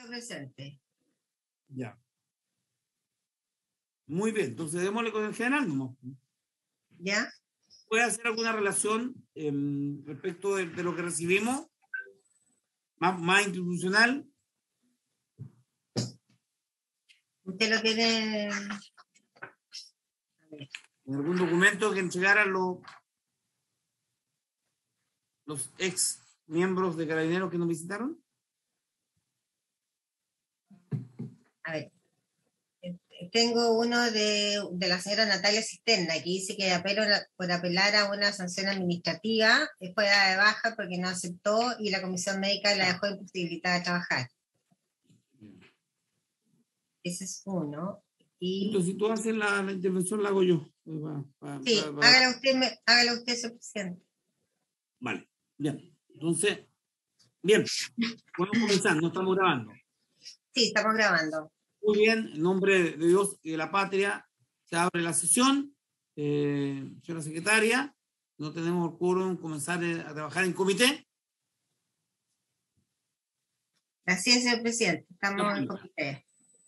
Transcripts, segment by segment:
Presente. Ya. Muy bien, entonces démosle con el general, ¿no? ¿Ya? ¿Puede hacer alguna relación respecto de lo que recibimos? Más institucional. ¿Usted lo tiene? ¿En algún documento que entregaran los ex miembros de Carabineros que nos visitaron? A ver. Tengo uno de la señora Natalia Cisterna, que dice que por apelar a una sanción administrativa fue dada de baja porque no aceptó y la comisión médica la dejó imposibilitada de trabajar. Ese es uno. Entonces, si tú haces la intervención, la hago yo. Sí, hágala usted, señor presidente. Vale, bien. Entonces, bien, podemos comenzar, no estamos grabando. Sí, estamos grabando. Muy bien, en nombre de Dios y de la patria, se abre la sesión. Señora secretaria, no tenemos el quórum, comenzar a trabajar en comité. Así es, señor presidente, estamos en comité.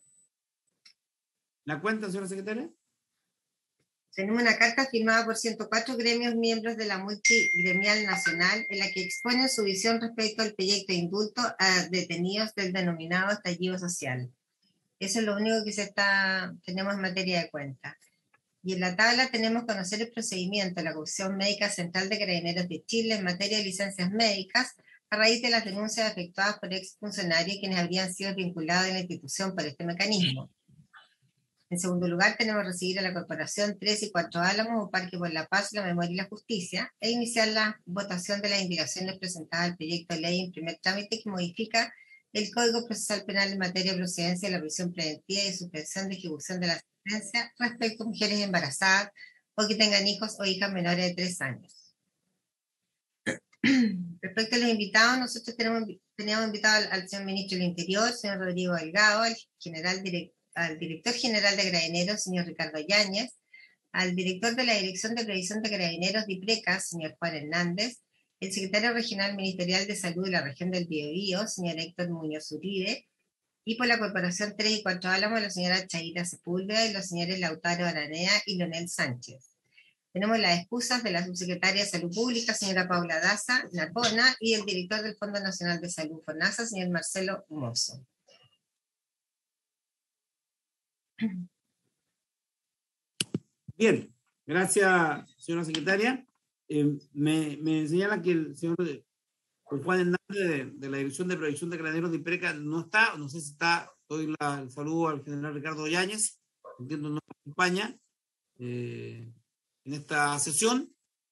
¿La cuenta, señora secretaria? Tenemos una carta firmada por 104 gremios miembros de la multigremial nacional en la que exponen su visión respecto al proyecto de indulto a detenidos del denominado estallido social. Eso es lo único que tenemos en materia de cuenta. Y en la tabla tenemos conocer el procedimiento de la Comisión Médica Central de Carabineros de Chile en materia de licencias médicas a raíz de las denuncias efectuadas por exfuncionarios quienes habrían sido vinculados en la institución por este mecanismo. En segundo lugar, tenemos recibir a la Corporación 3 y 4 Álamos, un parque por la paz, la memoria y la justicia, e iniciar la votación de las indicaciones presentadas al proyecto de ley en primer trámite que modifica el Código Procesal Penal en materia de procedencia de la prisión preventiva y de suspensión de ejecución de la sentencia respecto a mujeres embarazadas o que tengan hijos o hijas menores de 3 años. Respecto a los invitados, nosotros teníamos invitado al señor ministro del Interior, señor Rodrigo Delgado, al director general de Carabineros, señor Ricardo Yáñez, al director de la Dirección de Previsión de Carabineros de IPRECA, señor Juan Hernández, el secretario regional ministerial de Salud de la región del Biobío, señor Héctor Muñoz Uribe, y por la Corporación 3 y 4 Álamos, la señora Chaira Sepúlveda y los señores Lautaro Aranea y Leonel Sánchez. Tenemos las excusas de la subsecretaria de Salud Pública, señora Paula Daza Narbona, y el director del Fondo Nacional de Salud, FONASA, señor Marcelo Mozo. Bien, gracias, señora secretaria. Me señala que el señor Juan Hernández de la Dirección de Previsión de Carabineros de IPRECA no está, no sé si está, doy el saludo al general Ricardo Yáñez, entiendo no nos acompaña en esta sesión.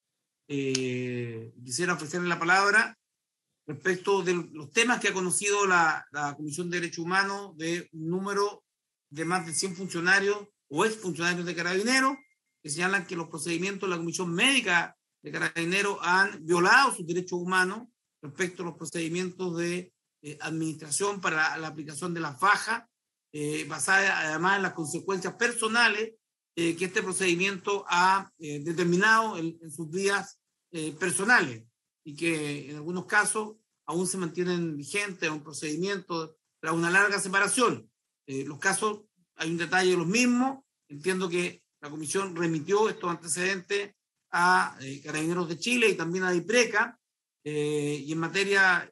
Quisiera ofrecerle la palabra respecto de los temas que ha conocido la Comisión de Derechos Humanos de un número de más de 100 funcionarios o exfuncionarios de Carabineros que señalan que los procedimientos de la Comisión Médica de Carabineros han violado sus derechos humanos respecto a los procedimientos de administración para la aplicación de las fajas, basada además en las consecuencias personales que este procedimiento ha determinado en sus vidas personales y que en algunos casos aún se mantienen vigentes un procedimiento tras una larga separación. Los casos, hay un detalle de los mismos. Entiendo que la comisión remitió estos antecedentes a Carabineros de Chile y también a IPRECA, y en materia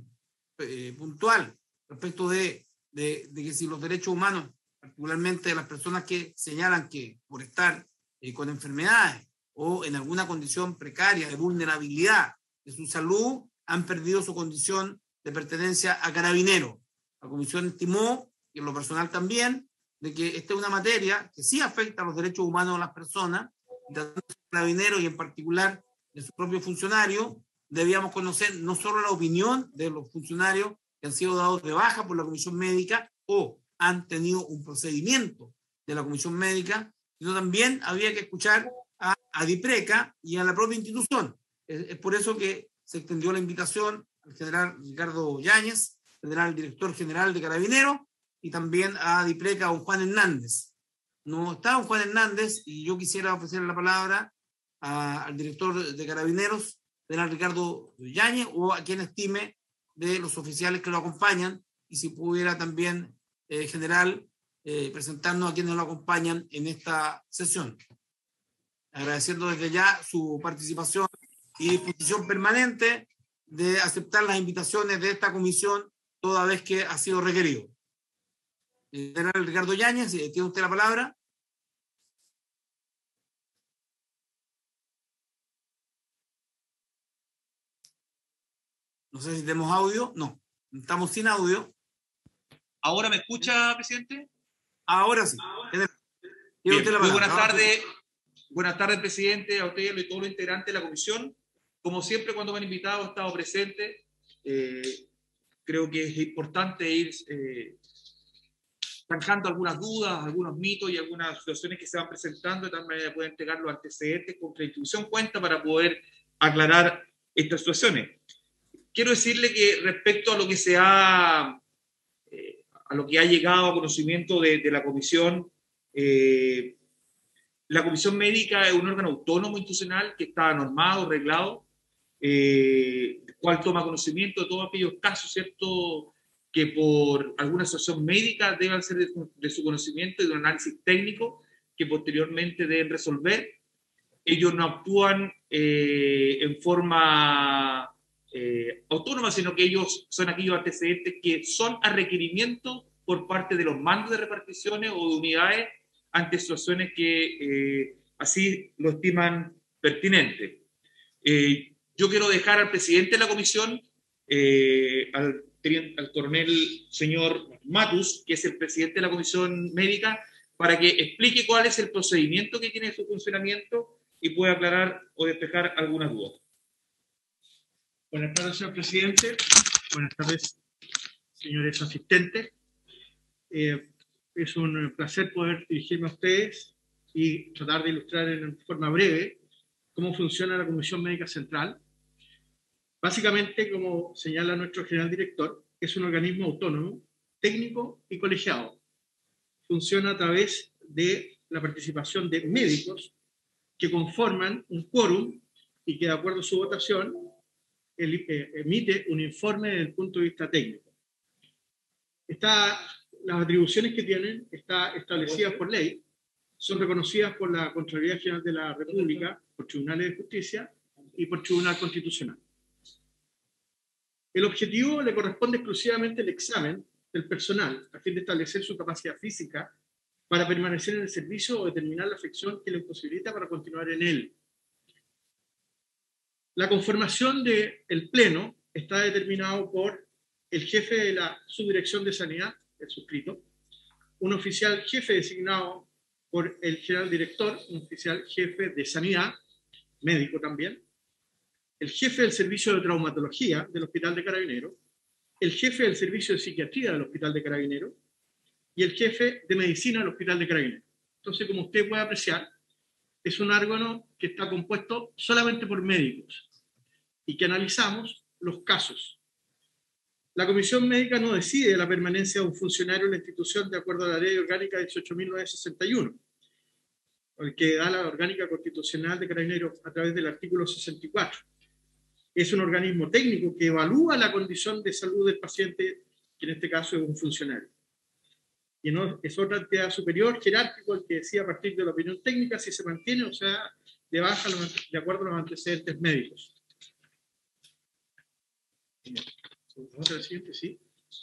puntual respecto de que si los derechos humanos, particularmente de las personas que señalan que por estar con enfermedades o en alguna condición precaria de vulnerabilidad de su salud, han perdido su condición de pertenencia a Carabineros. La comisión estimó, y en lo personal también, de que esta es una materia que sí afecta a los derechos humanos de las personas, de Carabineros y en particular de sus propios funcionarios. Debíamos conocer no solo la opinión de los funcionarios que han sido dados de baja por la comisión médica o han tenido un procedimiento de la comisión médica, sino también había que escuchar a DIPRECA y a la propia institución. Es por eso que se extendió la invitación al general Ricardo Yáñez, general director general de Carabineros, y también a DIPRECA, a don Juan Hernández. No está don Juan Hernández y yo quisiera ofrecerle la palabra al director de Carabineros, general Ricardo Yáñez, o a quien estime de los oficiales que lo acompañan y si pudiera también, general, presentarnos a quienes lo acompañan en esta sesión. Agradeciendo desde ya su participación y disposición permanente de aceptar las invitaciones de esta comisión toda vez que ha sido requerido. General Ricardo Yáñez, tiene usted la palabra. No sé si tenemos audio. No, estamos sin audio. ¿Ahora me escucha, presidente? Ahora sí. Bien, muy buenas tardes. Buenas tardes, presidente, a usted y a todos los integrantes de la comisión. Como siempre, cuando me han invitado, he estado presente. Creo que es importante ir zanjando algunas dudas, algunos mitos y algunas situaciones que se van presentando, de tal manera que pueda entregar los antecedentes con que la institución cuenta para poder aclarar estas situaciones. Quiero decirle que respecto a lo que a lo que ha llegado a conocimiento de la comisión, la comisión médica es un órgano autónomo institucional que está normado, reglado, cual toma conocimiento de todos aquellos casos, ¿cierto?, que por alguna situación médica deban ser de su conocimiento y de un análisis técnico que posteriormente deben resolver. Ellos no actúan en forma autónoma, sino que ellos son aquellos antecedentes que son a requerimiento por parte de los mandos de reparticiones o de unidades ante situaciones que así lo estiman pertinente. Yo quiero dejar al presidente de la comisión, al coronel señor Matus, que es el presidente de la comisión médica, para que explique cuál es el procedimiento que tiene su funcionamiento y pueda aclarar o despejar algunas dudas. Buenas tardes, señor presidente. Buenas tardes, señores asistentes. Es un placer poder dirigirme a ustedes y tratar de ilustrar en forma breve cómo funciona la Comisión Médica Central. Básicamente, como señala nuestro general director, es un organismo autónomo, técnico y colegiado. Funciona a través de la participación de médicos que conforman un quórum y que, de acuerdo a su votación, emite un informe desde el punto de vista técnico. Las atribuciones que tienen están establecidas por ley, son reconocidas por la Contraloría General de la República, por tribunales de justicia y por Tribunal Constitucional. El objetivo le corresponde exclusivamente el examen del personal a fin de establecer su capacidad física para permanecer en el servicio o determinar la afección que le imposibilita para continuar en él. La conformación del Pleno está determinado por el jefe de la Subdirección de Sanidad, el suscrito, un oficial jefe designado por el general director, un oficial jefe de Sanidad, médico también, el jefe del servicio de traumatología del Hospital de Carabineros, el jefe del servicio de psiquiatría del Hospital de Carabineros y el jefe de medicina del Hospital de Carabineros. Entonces, como usted puede apreciar, es un órgano que está compuesto solamente por médicos y que analizamos los casos. La Comisión Médica no decide la permanencia de un funcionario en la institución de acuerdo a la Ley Orgánica 18.961, el que da la Orgánica Constitucional de Carabineros a través del artículo 64. Es un organismo técnico que evalúa la condición de salud del paciente, que en este caso es un funcionario. Y no es otra entidad superior, jerárquico, el que decide a partir de la opinión técnica si se mantiene o sea de baja de acuerdo a los antecedentes médicos. Otra siguiente, sí.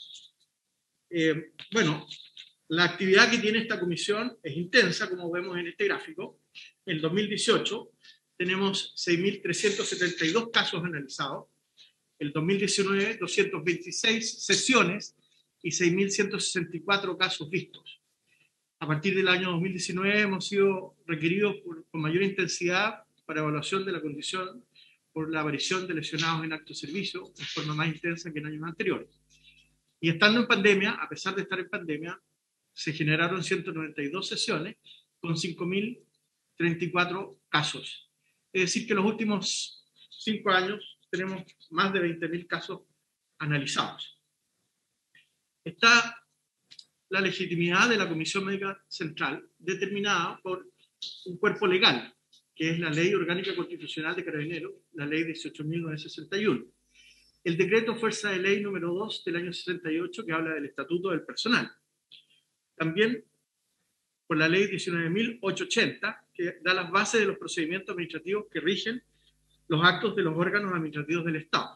Bueno, la actividad que tiene esta comisión es intensa, como vemos en este gráfico. En 2018 tenemos 6.372 casos analizados. En 2019, 226 sesiones y 6.164 casos vistos. A partir del año 2019 hemos sido requeridos con mayor intensidad para evaluación de la condición por la aparición de lesionados en acto de servicio de forma más intensa que en años anteriores. Y estando en pandemia, a pesar de estar en pandemia, se generaron 192 sesiones con 5.034 casos. Es decir, que en los últimos 5 años tenemos más de 20.000 casos analizados. Está la legitimidad de la Comisión Médica Central determinada por un cuerpo legal, que es la Ley Orgánica Constitucional de Carabineros, la Ley 18.961. el decreto Fuerza de Ley número 2 del año 68, que habla del Estatuto del Personal. También por la Ley 19.880, que da las bases de los procedimientos administrativos que rigen los actos de los órganos administrativos del Estado.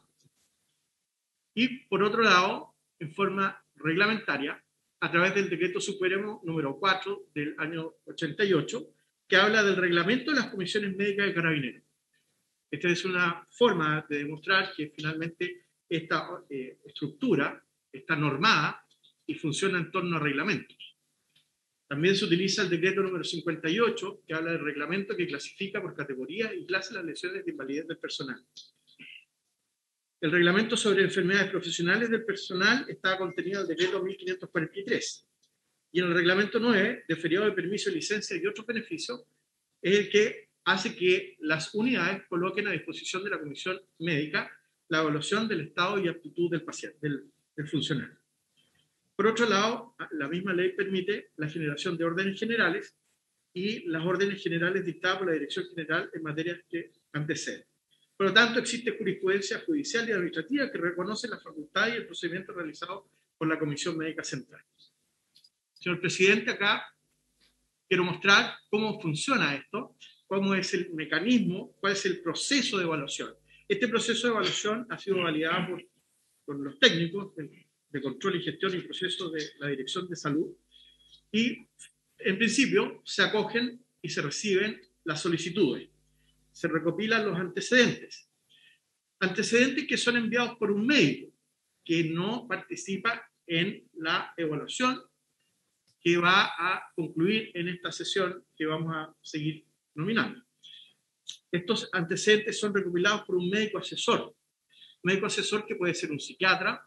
Y por otro lado, en forma reglamentaria, a través del decreto supremo número 4 del año 88, que habla del reglamento de las comisiones médicas de Carabineros. Esta es una forma de demostrar que finalmente esta estructura está normada y funciona en torno a reglamentos. También se utiliza el decreto número 58, que habla del reglamento que clasifica por categorías y clase las lesiones de invalidez del personal. El reglamento sobre enfermedades profesionales del personal está contenido en el decreto 1543. Y en el reglamento 9, de feriado de permiso, licencia y otros beneficios, es el que hace que las unidades coloquen a disposición de la comisión médica la evaluación del estado y aptitud del paciente, del funcionario. Por otro lado, la misma ley permite la generación de órdenes generales y las órdenes generales dictadas por la Dirección General en materias que anteceden. Por lo tanto, existe jurisprudencia judicial y administrativa que reconoce la facultad y el procedimiento realizado por la Comisión Médica Central. Señor presidente, acá quiero mostrar cómo funciona esto, cómo es el mecanismo, cuál es el proceso de evaluación. Este proceso de evaluación ha sido validado por los técnicos de control y gestión y procesos de la Dirección de Salud, y en principio se acogen y se reciben las solicitudes, se recopilan los antecedentes que son enviados por un médico que no participa en la evaluación que va a concluir en esta sesión que vamos a seguir nominando. Estos antecedentes son recopilados por un médico asesor que puede ser un psiquiatra,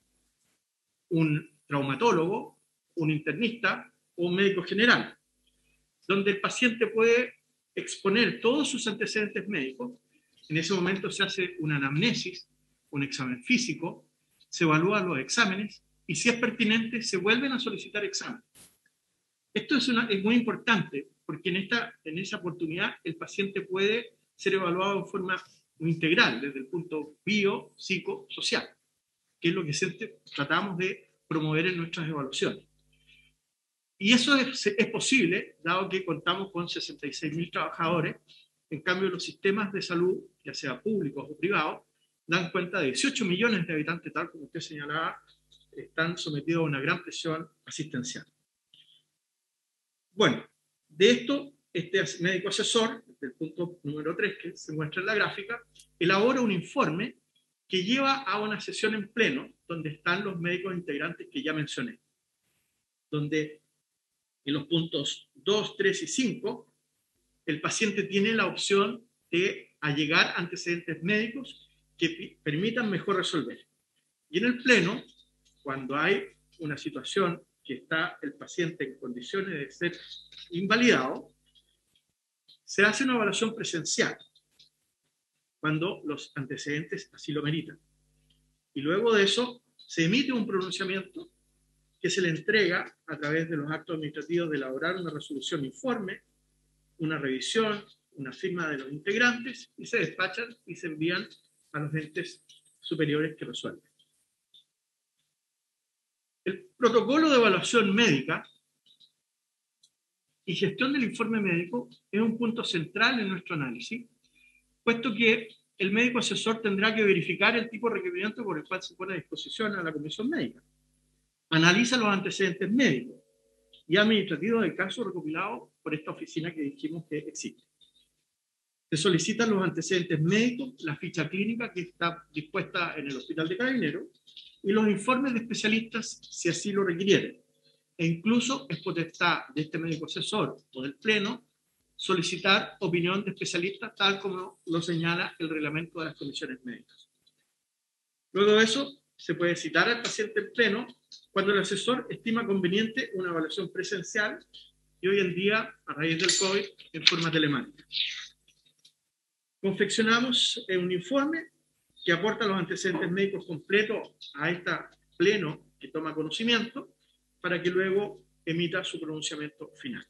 un traumatólogo, un internista o un médico general, donde el paciente puede exponer todos sus antecedentes médicos. En ese momento se hace una anamnesis, un examen físico, se evalúan los exámenes y, si es pertinente, se vuelven a solicitar exámenes. Esto es muy importante porque en esa oportunidad el paciente puede ser evaluado en forma integral desde el punto bio-psico-social, que es lo que siempre tratamos de promover en nuestras evaluaciones. Y eso es posible, dado que contamos con 66.000 trabajadores. En cambio, los sistemas de salud, ya sea públicos o privados, dan cuenta de 18 millones de habitantes, tal como usted señalaba, están sometidos a una gran presión asistencial. Bueno, de esto, este médico asesor, del punto número 3 que se muestra en la gráfica, elabora un informe que lleva a una sesión en pleno, donde están los médicos integrantes que ya mencioné, donde en los puntos 2, 3 y 5, el paciente tiene la opción de allegar antecedentes médicos que permitan mejor resolver. Y en el pleno, cuando hay una situación que está el paciente en condiciones de ser invalidado, se hace una evaluación presencial, cuando los antecedentes así lo meritan. Y luego de eso, se emite un pronunciamiento que se le entrega a través de los actos administrativos de elaborar una resolución informe, una revisión, una firma de los integrantes, y se despachan y se envían a los entes superiores que resuelven. El protocolo de evaluación médica y gestión del informe médico es un punto central en nuestro análisis, puesto que el médico asesor tendrá que verificar el tipo de requerimiento por el cual se pone a disposición a la comisión médica. Analiza los antecedentes médicos y administrativos del caso recopilado por esta oficina que dijimos que existe. Se solicitan los antecedentes médicos, la ficha clínica que está dispuesta en el Hospital de Carabineros y los informes de especialistas si así lo requirieren. E incluso es potestad de este médico asesor o del Pleno solicitar opinión de especialistas tal como lo señala el reglamento de las comisiones médicas. Luego de eso, se puede citar al paciente en pleno cuando el asesor estima conveniente una evaluación presencial y hoy en día, a raíz del COVID, en forma telemática. Confeccionamos un informe que aporta los antecedentes médicos completos a este pleno que toma conocimiento para que luego emita su pronunciamiento final.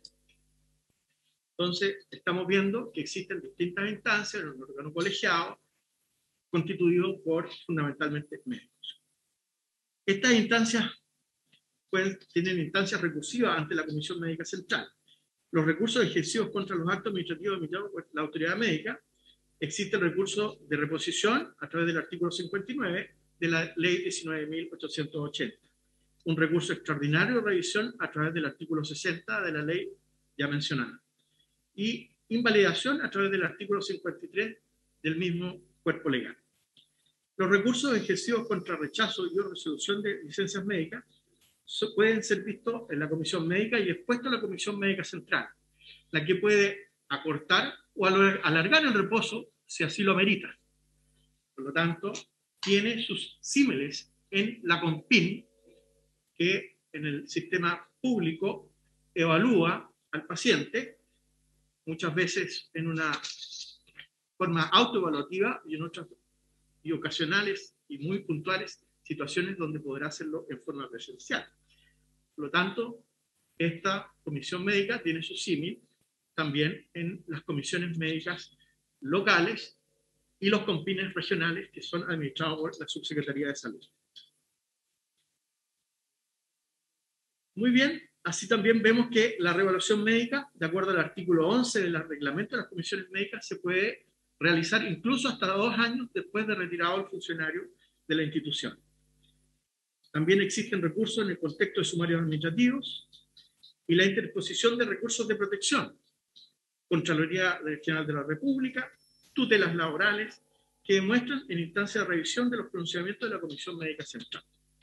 Entonces, estamos viendo que existen distintas instancias en el órgano colegiado constituido por fundamentalmente médicos. Estas instancias tienen instancias recursivas ante la Comisión Médica Central. Los recursos ejercidos contra los actos administrativos emitidos por la autoridad médica, existe el recurso de reposición a través del artículo 59 de la Ley 19.880. Un recurso extraordinario de revisión a través del artículo 60 de la ley ya mencionada. Y invalidación a través del artículo 53 del mismo cuerpo legal. Los recursos ejercidos contra rechazo y o resolución de licencias médicas pueden ser vistos en la Comisión Médica y expuestos a la Comisión Médica Central, la que puede acortar o alargar el reposo si así lo amerita. Por lo tanto, tiene sus símiles en la CONPIN, que en el sistema público evalúa al paciente, muchas veces en una forma autoevaluativa y en otras y ocasionales y muy puntuales situaciones donde podrá hacerlo en forma presencial. Por lo tanto, esta comisión médica tiene su símil también en las comisiones médicas locales y los CONPINes regionales que son administrados por la Subsecretaría de Salud. Muy bien, así también vemos que la reevaluación médica, de acuerdo al artículo 11 del reglamento de las comisiones médicas, se puede realizar incluso hasta 2 años después de retirado el funcionario de la institución. También existen recursos en el contexto de sumarios administrativos y la interposición de recursos de protección, Contraloría General de la República, tutelas laborales, que demuestran en instancia de revisión de los pronunciamientos de la Comisión Médica Central.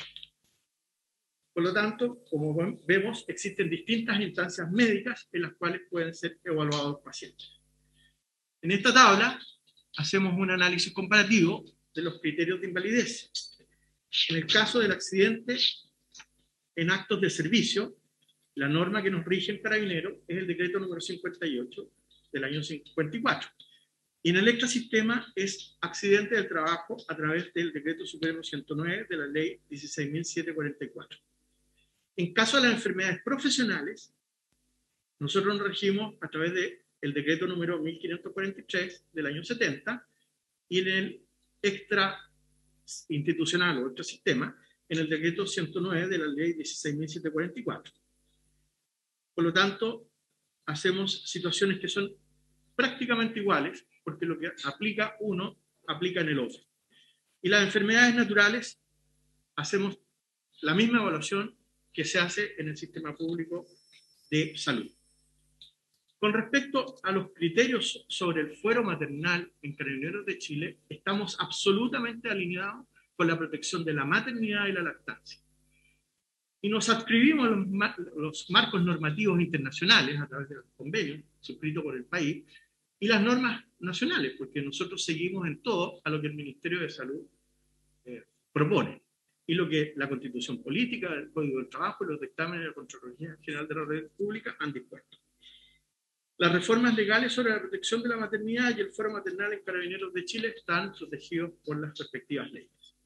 Por lo tanto, como vemos, existen distintas instancias médicas en las cuales pueden ser evaluados pacientes. En esta tabla hacemos un análisis comparativo de los criterios de invalidez. En el caso del accidente en actos de servicio, la norma que nos rige en Carabineros es el decreto número 58 del año 54. Y en el extrasistema es accidente del trabajo a través del decreto supremo 109 de la ley 16.744. En caso de las enfermedades profesionales, nosotros nos regimos a través del decreto número 1543 del año 70 y en el extra institucional o extrasistema en el decreto 109 de la ley 16.744. Por lo tanto, hacemos situaciones que son prácticamente iguales, porque lo que aplica uno, aplica en el otro. Y las enfermedades naturales, hacemos la misma evaluación que se hace en el sistema público de salud. Con respecto a los criterios sobre el fuero maternal en Carabineros de Chile, estamos absolutamente alineados con la protección de la maternidad y la lactancia. Y nos adscribimos a los marcos normativos internacionales a través de los convenios suscritos por el país y las normas nacionales, porque nosotros seguimos en todo a lo que el Ministerio de Salud propone y lo que la Constitución Política, el Código del Trabajo y los dictámenes de la Contraloría General de la República han dispuesto. Las reformas legales sobre la protección de la maternidad y el fuero maternal en Carabineros de Chile están protegidos por las respectivas leyes.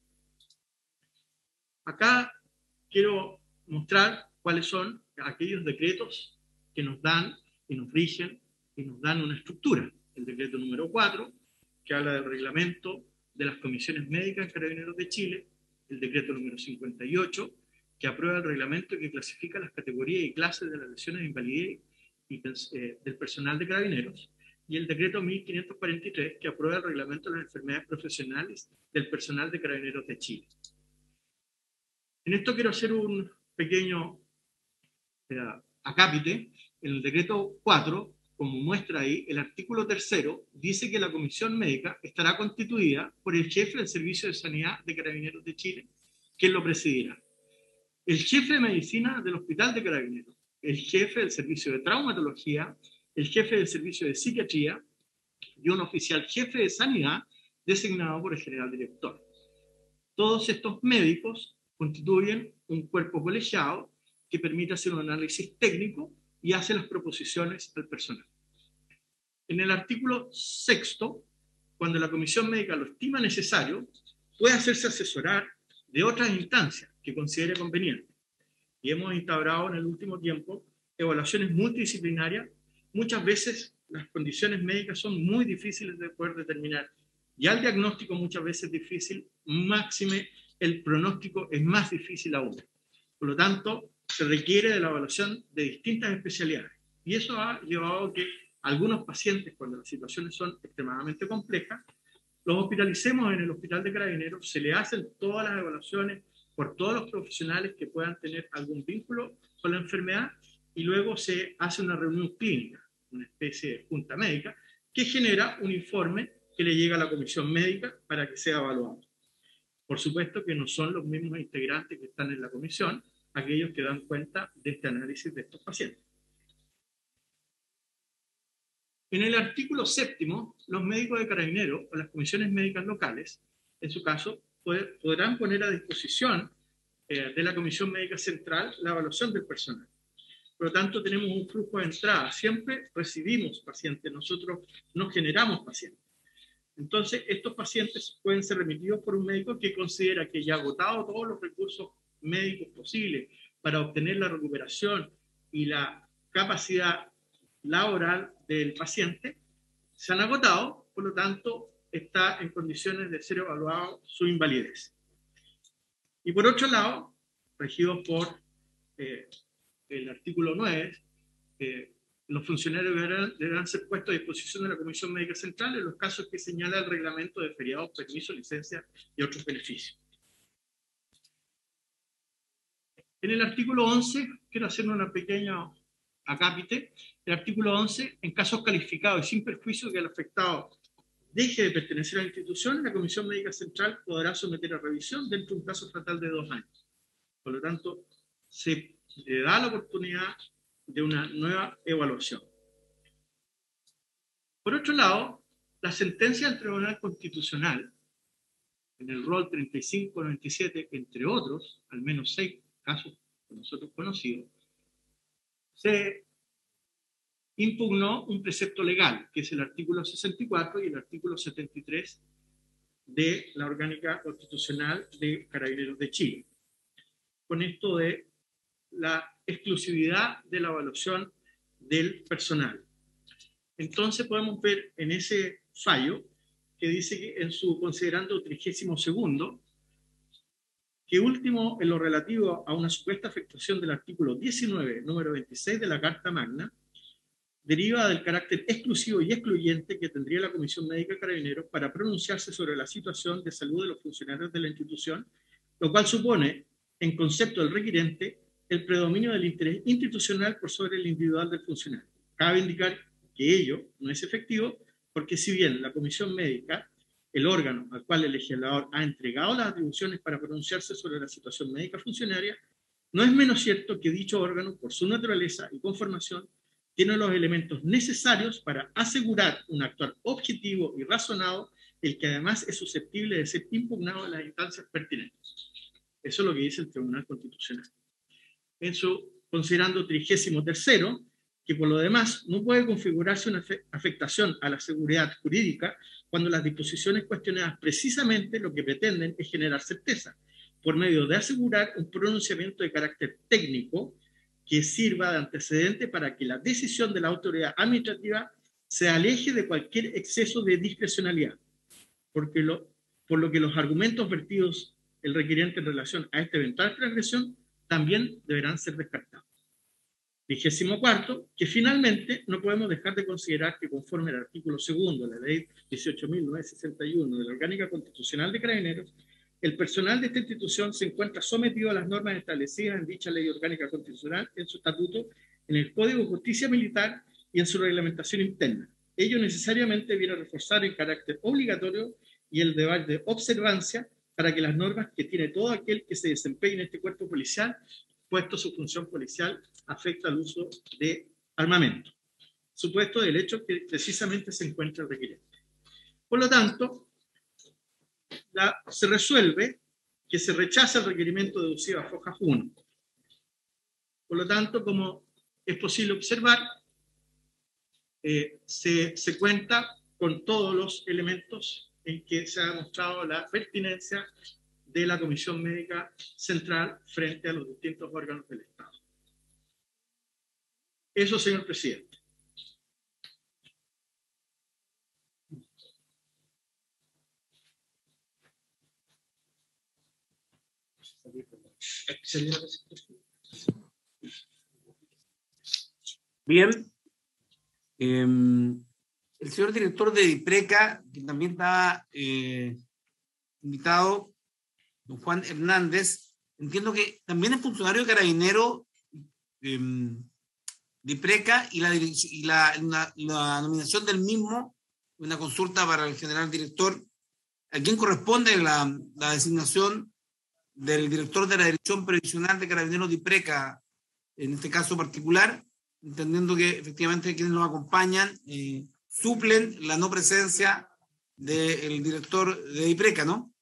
Acá quiero mostrar cuáles son aquellos decretos que nos dan y nos rigen y nos dan una estructura. El decreto número 4, que habla del reglamento de las comisiones médicas en Carabineros de Chile, el decreto número 58, que aprueba el reglamento que clasifica las categorías y clases de las lesiones de invalidez del personal de Carabineros, y el decreto 1543, que aprueba el reglamento de las enfermedades profesionales del personal de Carabineros de Chile. En esto quiero hacer un pequeño acápite. En el decreto 4, como muestra ahí, el artículo 3 dice que la comisión médica estará constituida por el jefe del Servicio de Sanidad de Carabineros de Chile, quien lo presidirá. El jefe de medicina del Hospital de Carabineros, el jefe del Servicio de Traumatología, el jefe del Servicio de Psiquiatría y un oficial jefe de Sanidad designado por el general director. Todos estos médicos constituyen un cuerpo colegiado que permite hacer un análisis técnico y hace las proposiciones al personal. En el artículo 6, cuando la comisión médica lo estima necesario, puede hacerse asesorar de otras instancias que considere conveniente. Y hemos instaurado en el último tiempo evaluaciones multidisciplinarias. Muchas veces las condiciones médicas son muy difíciles de poder determinar Ya el diagnóstico muchas veces es difícil, máxime el pronóstico es más difícil aún. Por lo tanto, se requiere de la evaluación de distintas especialidades. Y eso ha llevado a que algunos pacientes, cuando las situaciones son extremadamente complejas, los hospitalicemos en el Hospital de Carabineros, se le hacen todas las evaluaciones por todos los profesionales que puedan tener algún vínculo con la enfermedad, y luego se hace una reunión clínica, una especie de junta médica, que genera un informe que le llega a la comisión médica para que sea evaluado. Por supuesto que no son los mismos integrantes que están en la comisión aquellos que dan cuenta de este análisis de estos pacientes. En el artículo 7º, los médicos de Carabineros o las comisiones médicas locales, en su caso, podrán poner a disposición de la Comisión Médica Central la evaluación del personal. Por lo tanto, tenemos un flujo de entrada. Siempre recibimos pacientes, nosotros no generamos pacientes. Entonces, estos pacientes pueden ser remitidos por un médico que considera que ya ha agotado todos los recursos médicos posibles para obtener la recuperación y la capacidad laboral del paciente, se han agotado, por lo tanto, está en condiciones de ser evaluado su invalidez. Y por otro lado, regido por el artículo 9, los funcionarios deberán ser puestos a disposición de la Comisión Médica Central en los casos que señala el reglamento de feriados, permisos, licencias y otros beneficios. En el artículo 11, quiero hacer una pequeña acápite. El artículo 11, en casos calificados y sin perjuicio que el afectado deje de pertenecer a la institución, la Comisión Médica Central podrá someter a revisión dentro de un plazo fatal de 2 años. Por lo tanto, se le da la oportunidad de una nueva evaluación. Por otro lado, la sentencia del Tribunal Constitucional, en el rol 3597, entre otros, al menos 6 casos por nosotros conocidos, se impugnó un precepto legal, que es el artículo 64 y el artículo 73 de la Orgánica Constitucional de Carabineros de Chile, con esto de la exclusividad de la evaluación del personal. Entonces podemos ver en ese fallo que dice que en su considerando 32º, que último en lo relativo a una supuesta afectación del artículo 19, número 26 de la Carta Magna, deriva del carácter exclusivo y excluyente que tendría la Comisión Médica de Carabineros para pronunciarse sobre la situación de salud de los funcionarios de la institución, lo cual supone, en concepto del requirente, el predominio del interés institucional por sobre el individual del funcionario. Cabe indicar que ello no es efectivo porque si bien la Comisión Médica, el órgano al cual el legislador ha entregado las atribuciones para pronunciarse sobre la situación médica funcionaria, no es menos cierto que dicho órgano, por su naturaleza y conformación, tiene los elementos necesarios para asegurar un actuar objetivo y razonado, el que además es susceptible de ser impugnado en las instancias pertinentes. Eso es lo que dice el Tribunal Constitucional. En su considerando 33º, que por lo demás no puede configurarse una afectación a la seguridad jurídica cuando las disposiciones cuestionadas precisamente lo que pretenden es generar certeza, por medio de asegurar un pronunciamiento de carácter técnico que sirva de antecedente para que la decisión de la autoridad administrativa se aleje de cualquier exceso de discrecionalidad, por lo que los argumentos vertidos el requiriente en relación a esta eventual transgresión también deberán ser descartados. 24, que finalmente no podemos dejar de considerar que conforme al artículo 2 de la ley 18.961 de la Orgánica Constitucional de Carabineros, el personal de esta institución se encuentra sometido a las normas establecidas en dicha ley orgánica constitucional, en su estatuto, en el Código de Justicia Militar y en su reglamentación interna. Ello necesariamente viene a reforzar el carácter obligatorio y el deber de observancia para que las normas que tiene todo aquel que se desempeñe en este cuerpo policial, puesto su función policial, afecta al uso de armamento, supuesto del hecho que precisamente se encuentra el requiriente. Por lo tanto, se resuelve que se rechaza el requerimiento deducido a Fojas 1. Por lo tanto, como es posible observar, se cuenta con todos los elementos en que se ha demostrado la pertinencia de la Comisión Médica Central frente a los distintos órganos del Estado. Eso, señor presidente. Bien. El señor director de DIPRECA, que también estaba invitado, don Juan Hernández, entiendo que también es funcionario de Carabinero DIPRECA y la nominación del mismo, una consulta para el general director, a quien corresponde la designación del director de la Dirección Previsional de Carabineros DIPRECA, en este caso particular, entendiendo que efectivamente quienes nos acompañan suplen la no presencia del director de DIPRECA, ¿no?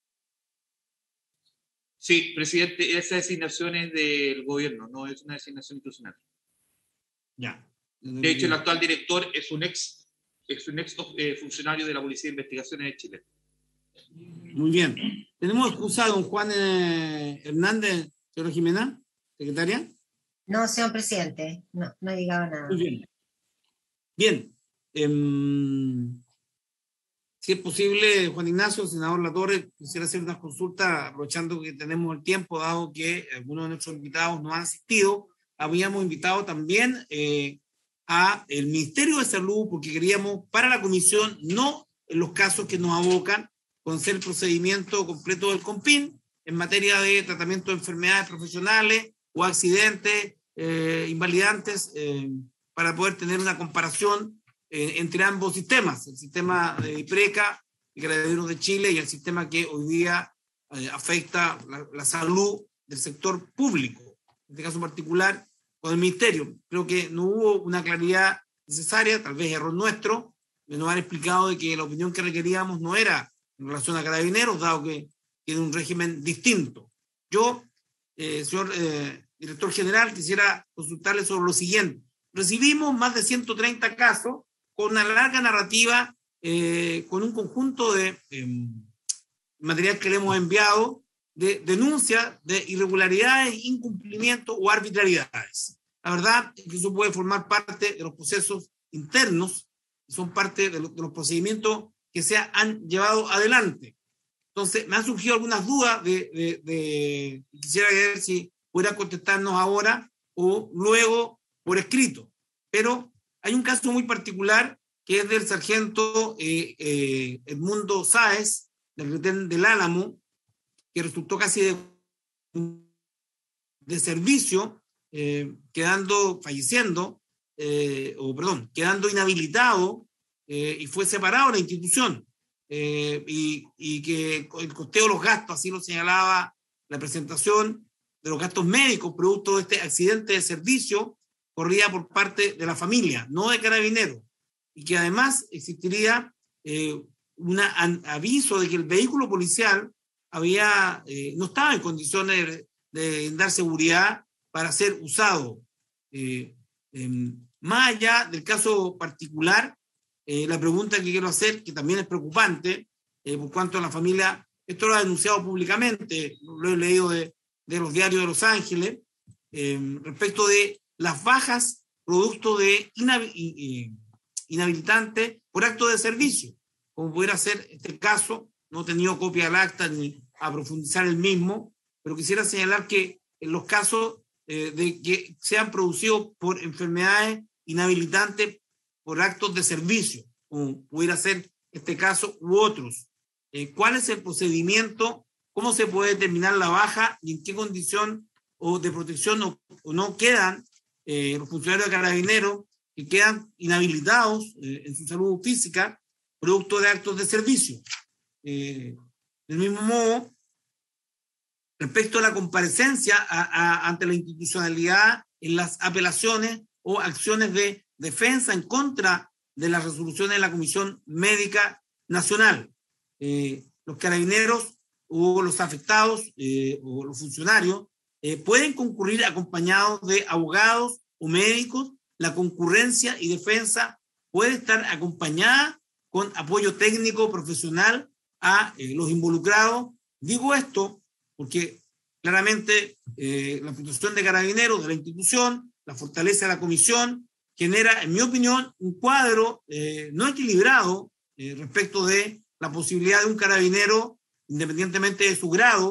Sí, presidente, esa designación es del gobierno, no es una designación institucional. Ya. De hecho, el actual director es un ex funcionario de la Policía de Investigaciones de Chile. Muy bien. ¿Tenemos excusa a don Juan Hernández, señora Jimena, secretaria? No, señor presidente, no ha llegado nada. Muy bien. Bien. Si es posible, Juan Ignacio, senador Latorre, quisiera hacer unas consultas, aprovechando que tenemos el tiempo, dado que algunos de nuestros invitados no han asistido. Habíamos invitado también a el Ministerio de Salud, porque queríamos para la comisión, no en los casos que nos abocan, conocer el procedimiento completo del COMPIN en materia de tratamiento de enfermedades profesionales o accidentes invalidantes, para poder tener una comparación entre ambos sistemas, el sistema de DIPRECA y Carabineros de Chile y el sistema que hoy día afecta la salud del sector público, en este caso particular con el Ministerio. Creo que no hubo una claridad necesaria, tal vez error nuestro, de nos han explicado de que la opinión que requeríamos no era en relación a Carabineros, dado que tiene un régimen distinto. Yo, señor director general, quisiera consultarle sobre lo siguiente. Recibimos más de 130 casos con una larga narrativa, con un conjunto de material que le hemos enviado, de denuncias de irregularidades, incumplimientos o arbitrariedades. La verdad es que eso puede formar parte de los procesos internos, son parte de los procedimientos que se han llevado adelante. Entonces, me han surgido algunas dudas quisiera ver si pudiera contestarnos ahora o luego por escrito. Pero hay un caso muy particular que es del sargento Edmundo Sáez, del retén del Álamo, que resultó casi de servicio, quedando inhabilitado, y fue separado de la institución, y que el costeo de los gastos, así lo señalaba la presentación, de los gastos médicos producto de este accidente de servicio, corría por parte de la familia, no de Carabineros, y que además existiría un aviso de que el vehículo policial no estaba en condiciones de dar seguridad para ser usado. Más allá del caso particular, la pregunta que quiero hacer, que también es preocupante, por cuanto a la familia, esto lo ha denunciado públicamente, lo he leído de los diarios de Los Ángeles, respecto de las bajas producto de inhabilitante por acto de servicio, como pudiera ser este caso. No he tenido copia del acta ni a profundizar el mismo, pero quisiera señalar que en los casos de que sean producidos por enfermedades inhabilitantes por actos de servicio, como pudiera ser este caso u otros, ¿cuál es el procedimiento? ¿Cómo se puede determinar la baja y en qué condición o de protección o no quedan los funcionarios de Carabineros que quedan inhabilitados en su salud física producto de actos de servicio? Del mismo modo, respecto a la comparecencia ante la institucionalidad en las apelaciones o acciones de defensa en contra de las resoluciones de la Comisión Médica Nacional, los Carabineros o los afectados o los funcionarios pueden concurrir acompañados de abogados o médicos. La concurrencia y defensa puede estar acompañada con apoyo técnico profesional a los involucrados. Digo esto porque claramente la función de Carabineros, de la institución, la fortaleza de la comisión, genera, en mi opinión, un cuadro no equilibrado respecto de la posibilidad de un carabinero, independientemente de su grado,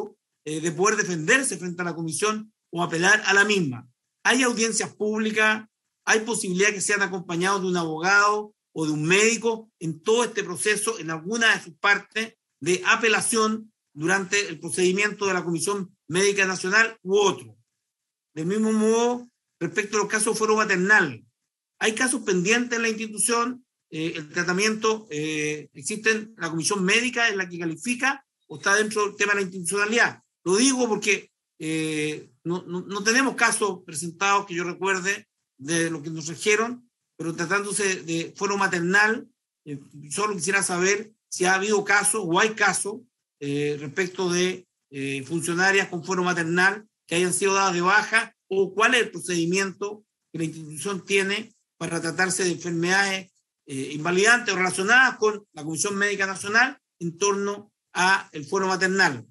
de poder defenderse frente a la comisión o apelar a la misma. Hay audiencias públicas, hay posibilidad que sean acompañados de un abogado o de un médico en todo este proceso, en alguna de sus partes de apelación durante el procedimiento de la Comisión Médica Nacional u otro. Del mismo modo, respecto a los casos de fuero maternal, hay casos pendientes en la institución, el tratamiento, existen, la comisión médica es la que califica o está dentro del tema de la institucionalidad. Lo digo porque no tenemos casos presentados que yo recuerde de lo que nos trajeron, pero tratándose de fuero maternal, solo quisiera saber si ha habido casos o hay casos respecto de funcionarias con fuero maternal que hayan sido dadas de baja, o cuál es el procedimiento que la institución tiene para tratarse de enfermedades invalidantes o relacionadas con la Comisión Médica Nacional en torno a el fuero maternal.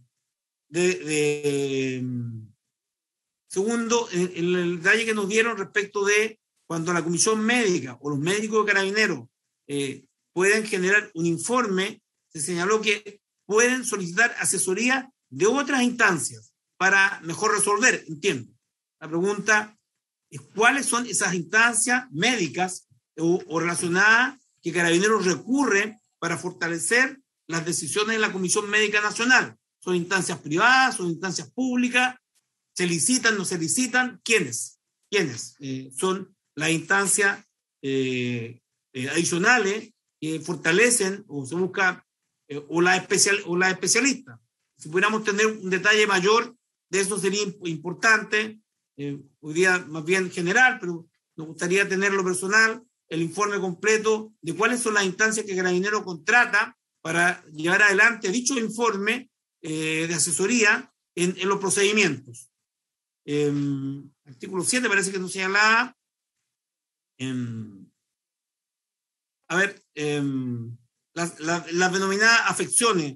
Segundo, el detalle que nos dieron respecto de cuando la Comisión Médica o los médicos de Carabineros pueden generar un informe, se señaló que pueden solicitar asesoría de otras instancias para mejor resolver, entiendo. La pregunta es cuáles son esas instancias médicas o relacionadas que Carabineros recurre para fortalecer las decisiones de la Comisión Médica Nacional. ¿Son instancias privadas? ¿Son instancias públicas? ¿Se licitan? ¿No se licitan? ¿Quiénes? Son las instancias adicionales que fortalecen o se busca o las especialistas. Si pudiéramos tener un detalle mayor de eso sería importante. Hoy día más bien general, pero nos gustaría tenerlo personal, el informe completo de cuáles son las instancias que Carabineros contrata para llevar adelante dicho informe de asesoría en los procedimientos. Artículo 7 parece que nos señalaba. Las denominadas afecciones.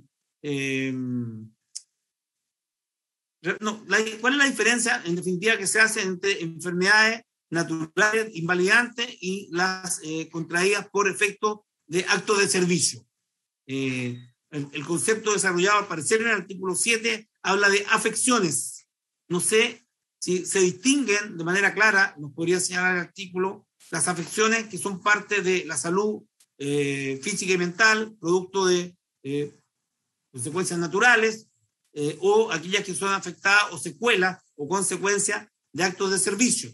¿Cuál es la diferencia, en definitiva, que se hace entre enfermedades naturales invalidantes y las contraídas por efecto de actos de servicio? El concepto desarrollado, al parecer, en el artículo 7 habla de afecciones. No sé si se distinguen de manera clara, nos podría señalar el artículo, las afecciones que son parte de la salud física y mental, producto de consecuencias naturales, o aquellas que son afectadas o secuelas o consecuencias de actos de servicio.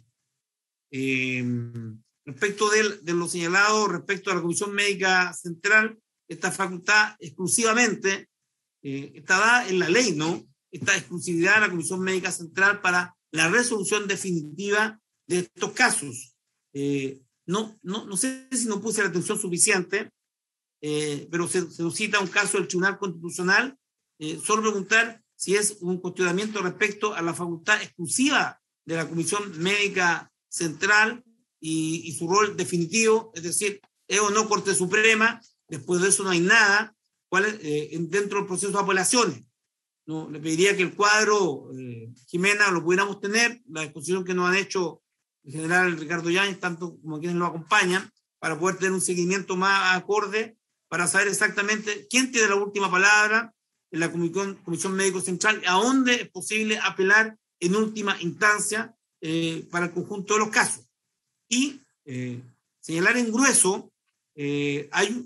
Respecto de lo señalado, respecto a la Comisión Médica Central, esta facultad exclusivamente está dada en la ley, ¿no? Esta exclusividad de la Comisión Médica Central para la resolución definitiva de estos casos. No sé si no puse la atención suficiente, pero se nos cita un caso del Tribunal Constitucional. Solo preguntar si es un cuestionamiento respecto a la facultad exclusiva de la Comisión Médica Central y su rol definitivo, es decir, es o no Corte Suprema, después de eso no hay nada, dentro del proceso de apelaciones. No, le pediría que el cuadro, Jimena, lo pudiéramos tener, la exposición que nos han hecho el general Ricardo Yáñez, tanto como quienes lo acompañan, para poder tener un seguimiento más acorde, para saber exactamente quién tiene la última palabra en la Comisión Médico Central, a dónde es posible apelar en última instancia para el conjunto de los casos. Y señalar en grueso, hay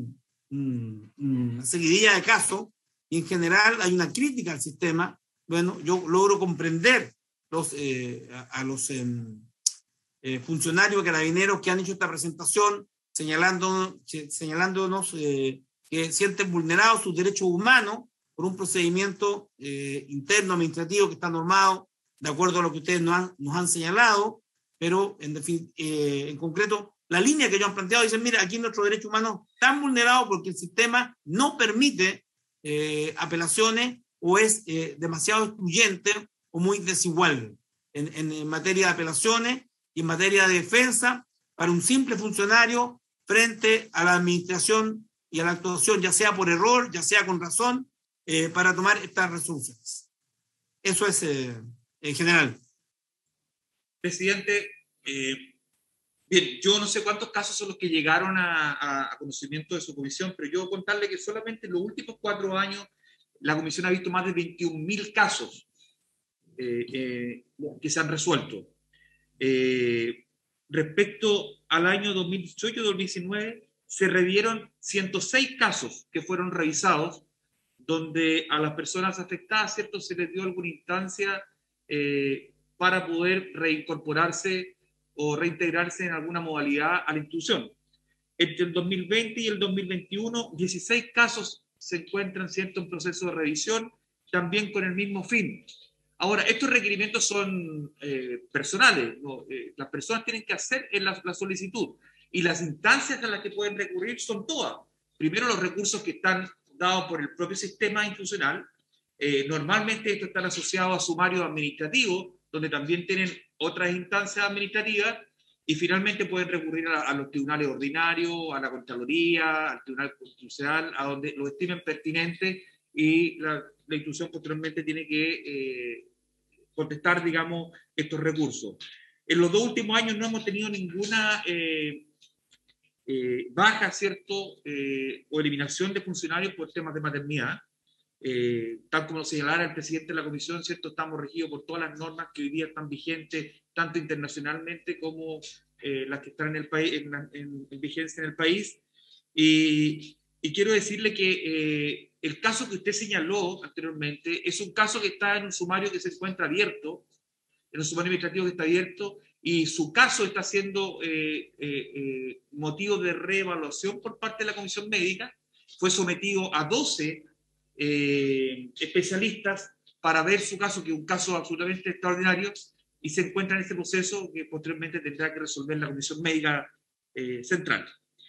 una seguidilla de casos y en general hay una crítica al sistema. Bueno, yo logro comprender a los funcionarios carabineros que han hecho esta presentación señalándonos que sienten vulnerados sus derechos humanos por un procedimiento interno administrativo que está normado de acuerdo a lo que ustedes nos han señalado, pero en concreto la línea que ellos han planteado dicen, mira, aquí nuestros derechos humanos están vulnerados porque el sistema no permite apelaciones o es demasiado excluyente o muy desigual en materia de apelaciones y en materia de defensa para un simple funcionario frente a la administración y a la actuación, ya sea por error, ya sea con razón, para tomar estas resoluciones. Eso es en general. Presidente, bien, yo no sé cuántos casos son los que llegaron a conocimiento de su comisión, pero yo contarle que solamente en los últimos 4 años la comisión ha visto más de 21.000 casos que se han resuelto. Respecto al año 2018-2019, se revieron 106 casos que fueron revisados, donde a las personas afectadas, ¿cierto?, se les dio alguna instancia para poder reincorporarse o reintegrarse en alguna modalidad a la institución. Entre el 2020 y el 2021, 16 casos se encuentran, ¿cierto?, en proceso de revisión, también con el mismo fin. Ahora, estos requerimientos son personales, ¿no? Las personas tienen que hacer la solicitud, y las instancias a las que pueden recurrir son todas. Primero, los recursos que están dados por el propio sistema institucional. Normalmente estos están asociados a sumarios administrativos, donde también tienen otras instancias administrativas, y finalmente pueden recurrir a los tribunales ordinarios, a la Contraloría, al Tribunal Constitucional, a donde lo estimen pertinente, y la institución posteriormente tiene que contestar, digamos, estos recursos. En los 2 últimos años no hemos tenido ninguna baja, ¿cierto?, o eliminación de funcionarios por temas de maternidad. Tal como lo señalara el presidente de la comisión, ¿cierto?, estamos regidos por todas las normas que hoy día están vigentes, tanto internacionalmente como las que están en el país, en vigencia en el país. Y quiero decirle que el caso que usted señaló anteriormente es un caso que está en un sumario que se encuentra abierto, en un sumario administrativo que está abierto, y su caso está siendo motivo de reevaluación por parte de la comisión médica. Fue sometido a 12 especialistas para ver su caso, que es un caso absolutamente extraordinario, y se encuentra en este proceso que posteriormente tendrá que resolver la comisión médica central.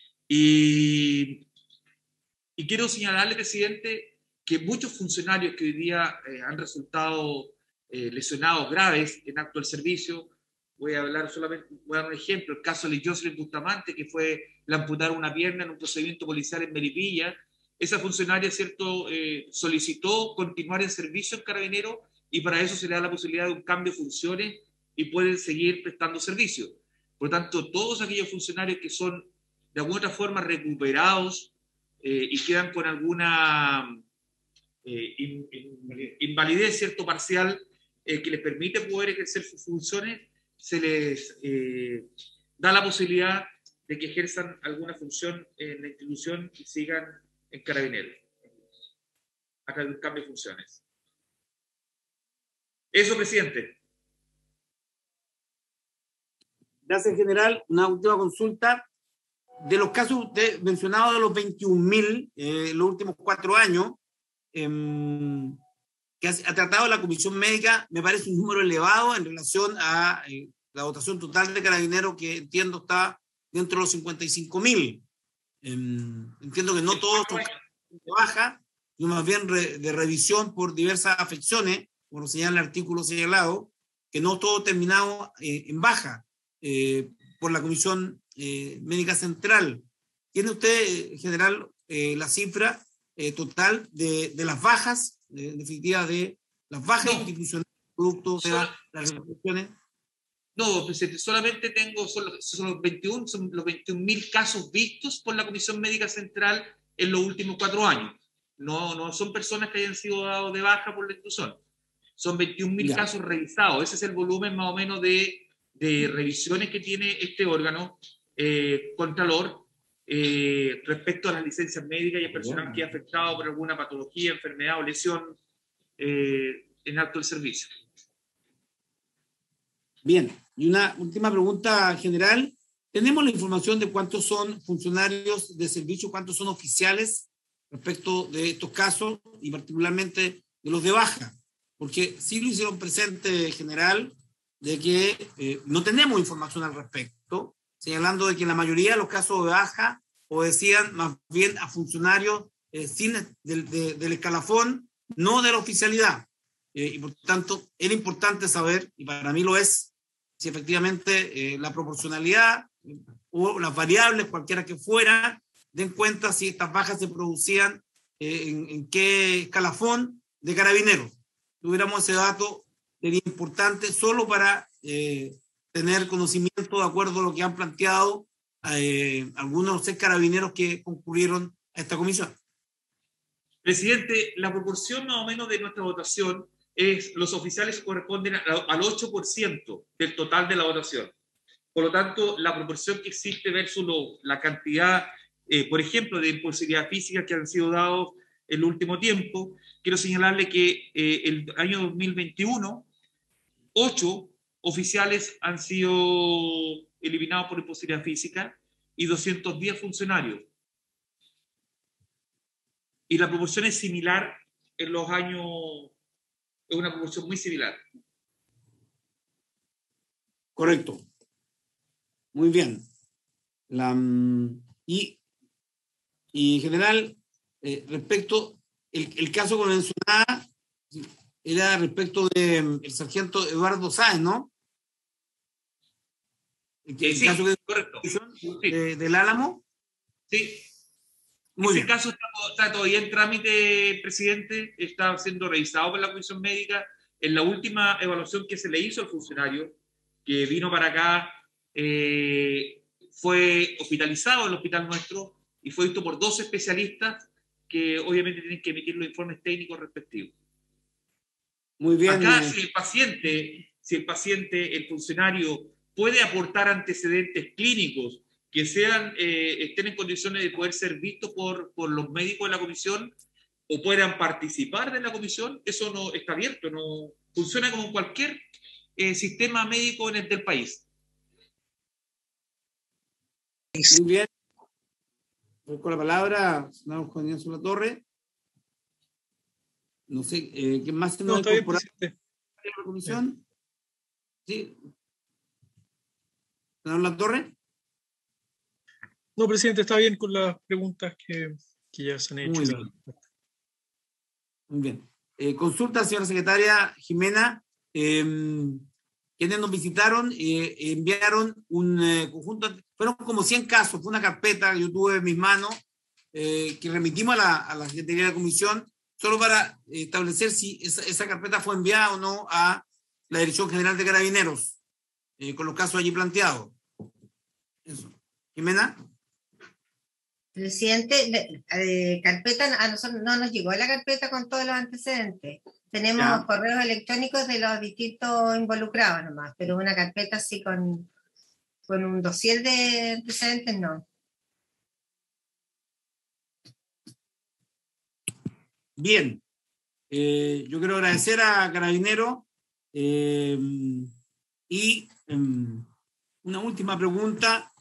Y quiero señalarle, presidente, que muchos funcionarios que hoy día han resultado lesionados graves en acto del servicio, voy a dar un ejemplo, el caso de Jocelyn Bustamante, que le amputaron una pierna en un procedimiento policial en Melipilla. Esa funcionaria, ¿cierto?, solicitó continuar en servicio en Carabineros, y para eso se le da la posibilidad de un cambio de funciones y pueden seguir prestando servicio. Por lo tanto, todos aquellos funcionarios que son de alguna otra forma recuperados y quedan con alguna invalidez, ¿cierto?, parcial, que les permite poder ejercer sus funciones, se les da la posibilidad de que ejerzan alguna función en la institución y sigan en Carabineros a través de un cambio de funciones. Eso, presidente. Gracias, general. Una última consulta. De los casos usted mencionado de los 21.000 los últimos 4 años, que ha tratado la comisión médica, me parece un número elevado en relación a la dotación total de Carabineros, que entiendo está dentro de los 55.000. Entiendo que no todos son de baja, sino más bien de revisión por diversas afecciones, como señala el artículo señalado, que no todo terminado en baja por la comisión médica central. ¿Tiene usted, general, la cifra total de las bajas, en definitiva, de las bajas institucionales producto de las resoluciones? No, presidente, solamente tengo son los 21.000 casos vistos por la Comisión Médica Central en los últimos 4 años. No son personas que hayan sido dados de baja por la institución. Son 21.000 casos revisados. Ese es el volumen más o menos de revisiones que tiene este órgano Contralor respecto a las licencias médicas y el personal que ha afectado por alguna patología, enfermedad o lesión en acto del servicio. Bien, y una última pregunta general. ¿Tenemos la información de cuántos son funcionarios de servicio, cuántos son oficiales respecto de estos casos y particularmente de los de baja? Porque sí lo hicieron presente, general, de que no tenemos información al respecto, señalando de que en la mayoría de los casos de baja obedecían más bien a funcionarios del escalafón, no de la oficialidad. Y por tanto, era importante saber, y para mí lo es, si efectivamente la proporcionalidad o las variables, cualquiera que fuera, den cuenta si estas bajas se producían en qué escalafón de Carabineros. Si tuviéramos ese dato, sería importante solo para tener conocimiento de acuerdo a lo que han planteado algunos Carabineros que concurrieron a esta comisión. Presidente, la proporción más o menos de nuestra votación es, los oficiales corresponden al 8% del total de la votación. Por lo tanto, la proporción que existe versus la cantidad, por ejemplo, de imposibilidad física que han sido dados en el último tiempo, quiero señalarle que el año 2021, 8 oficiales han sido eliminados por imposibilidad física y 210 funcionarios. Y la proporción es similar en los años, es una proporción muy similar. Correcto. Muy bien. Y en general, respecto, el caso que mencionaba era respecto del sargento Eduardo Sáenz, ¿no? Sí, caso que, correcto. Del Álamo. Sí. Muy bien. Ese caso está todavía en trámite, presidente, está siendo revisado por la Comisión Médica. En la última evaluación que se le hizo al funcionario, que vino para acá, fue hospitalizado en el hospital nuestro y fue visto por 2 especialistas que obviamente tienen que emitir los informes técnicos respectivos. Muy bien. Acá, si el paciente, el funcionario, puede aportar antecedentes clínicos que estén en condiciones de poder ser vistos por los médicos de la comisión o puedan participar de la comisión, eso no está abierto, no funciona como cualquier sistema médico del país. Muy bien. Con la palabra, senador Juan Ignacio Latorre. No sé, ¿quién más se nos ha incorporado a la comisión? Sí. Senador Latorre. No, presidente, está bien con las preguntas que ya se han hecho. Muy bien. Consulta, señora secretaria Jimena. Quienes nos visitaron enviaron un conjunto, fueron como 100 casos, fue una carpeta que yo tuve en mis manos, que remitimos a la Secretaría de la Comisión, solo para establecer si esa carpeta fue enviada o no a la Dirección General de Carabineros, con los casos allí planteados. Eso. Jimena. Presidente, carpeta, a nosotros no nos llegó la carpeta con todos los antecedentes. Tenemos correos electrónicos de los distintos involucrados nomás, pero una carpeta así con un dossier de antecedentes no. Bien. Yo quiero agradecer a Carabineros y una última pregunta.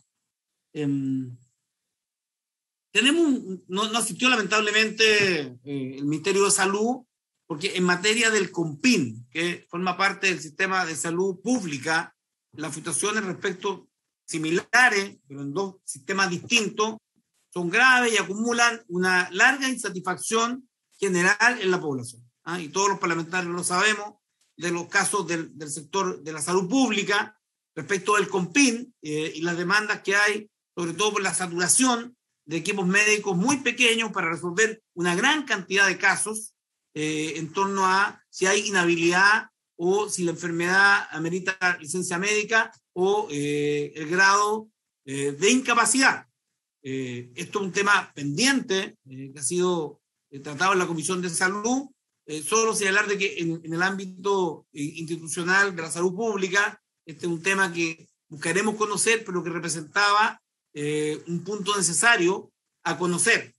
No asistió lamentablemente el Ministerio de Salud, porque en materia del COMPIN, que forma parte del sistema de salud pública, las situaciones respecto similares, pero en 2 sistemas distintos, son graves y acumulan una larga insatisfacción general en la población. Y todos los parlamentarios lo sabemos, de los casos del sector de la salud pública respecto del COMPIN y las demandas que hay, sobre todo por la saturación de equipos médicos muy pequeños para resolver una gran cantidad de casos en torno a si hay inhabilidad o si la enfermedad amerita licencia médica o el grado de incapacidad. Esto es un tema pendiente que ha sido tratado en la Comisión de Salud. Solo señalar de que en el ámbito institucional de la salud pública, este es un tema que buscaremos conocer, pero que representaba un punto necesario a conocer.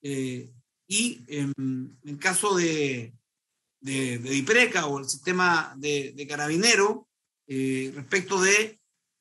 Y en caso de DIPRECA o el sistema de Carabineros, respecto de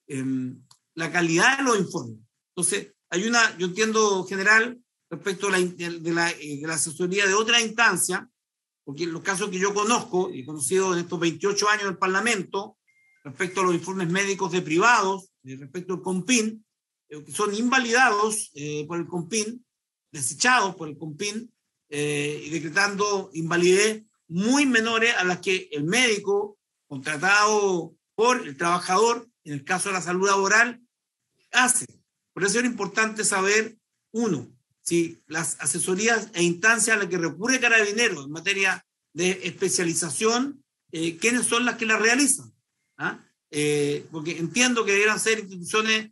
la calidad de los informes. Entonces, yo entiendo, general, respecto de la asesoría de otra instancia, porque en los casos que yo conozco, y he conocido en estos 28 años del Parlamento, respecto a los informes médicos de privados, respecto al COMPIN, que son invalidados por el COMPIN, desechados por el COMPIN, y decretando invalidez muy menores a las que el médico contratado por el trabajador, en el caso de la salud laboral, hace. Por eso era importante saber, uno, si las asesorías e instancias a las que recurre Carabineros en materia de especialización, quiénes son las que las realizan. Porque entiendo que deberán ser instituciones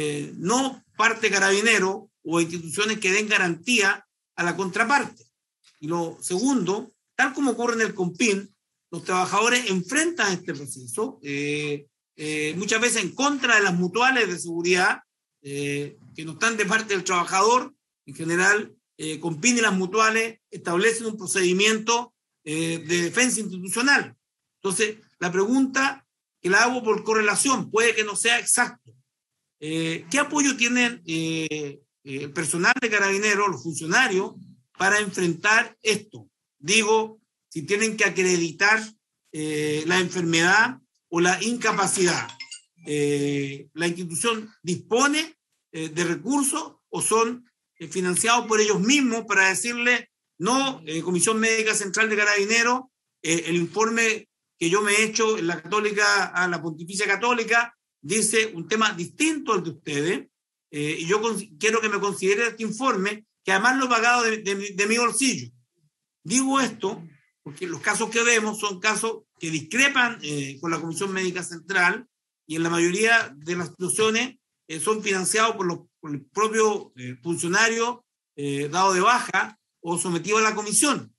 no parte Carabinero o instituciones que den garantía a la contraparte. Y lo segundo, tal como ocurre en el COMPIN, los trabajadores enfrentan este proceso, muchas veces en contra de las mutuales de seguridad, que no están de parte del trabajador. En general, COMPIN y las mutuales establecen un procedimiento de defensa institucional. Entonces, la pregunta que la hago por correlación, puede que no sea exacto. ¿Qué apoyo tienen el personal de Carabineros, los funcionarios, para enfrentar esto? Digo, si tienen que acreditar la enfermedad o la incapacidad. ¿La institución dispone de recursos o son financiados por ellos mismos para decirle, no, Comisión Médica Central de Carabineros, el informe que yo me he hecho en la Católica, a la Pontificia Católica, dice un tema distinto al de ustedes, y yo quiero que me considere este informe, que además lo he pagado de mi bolsillo? Digo esto porque los casos que vemos son casos que discrepan con la Comisión Médica Central, y en la mayoría de las instituciones son financiados por el propio funcionario dado de baja o sometido a la comisión.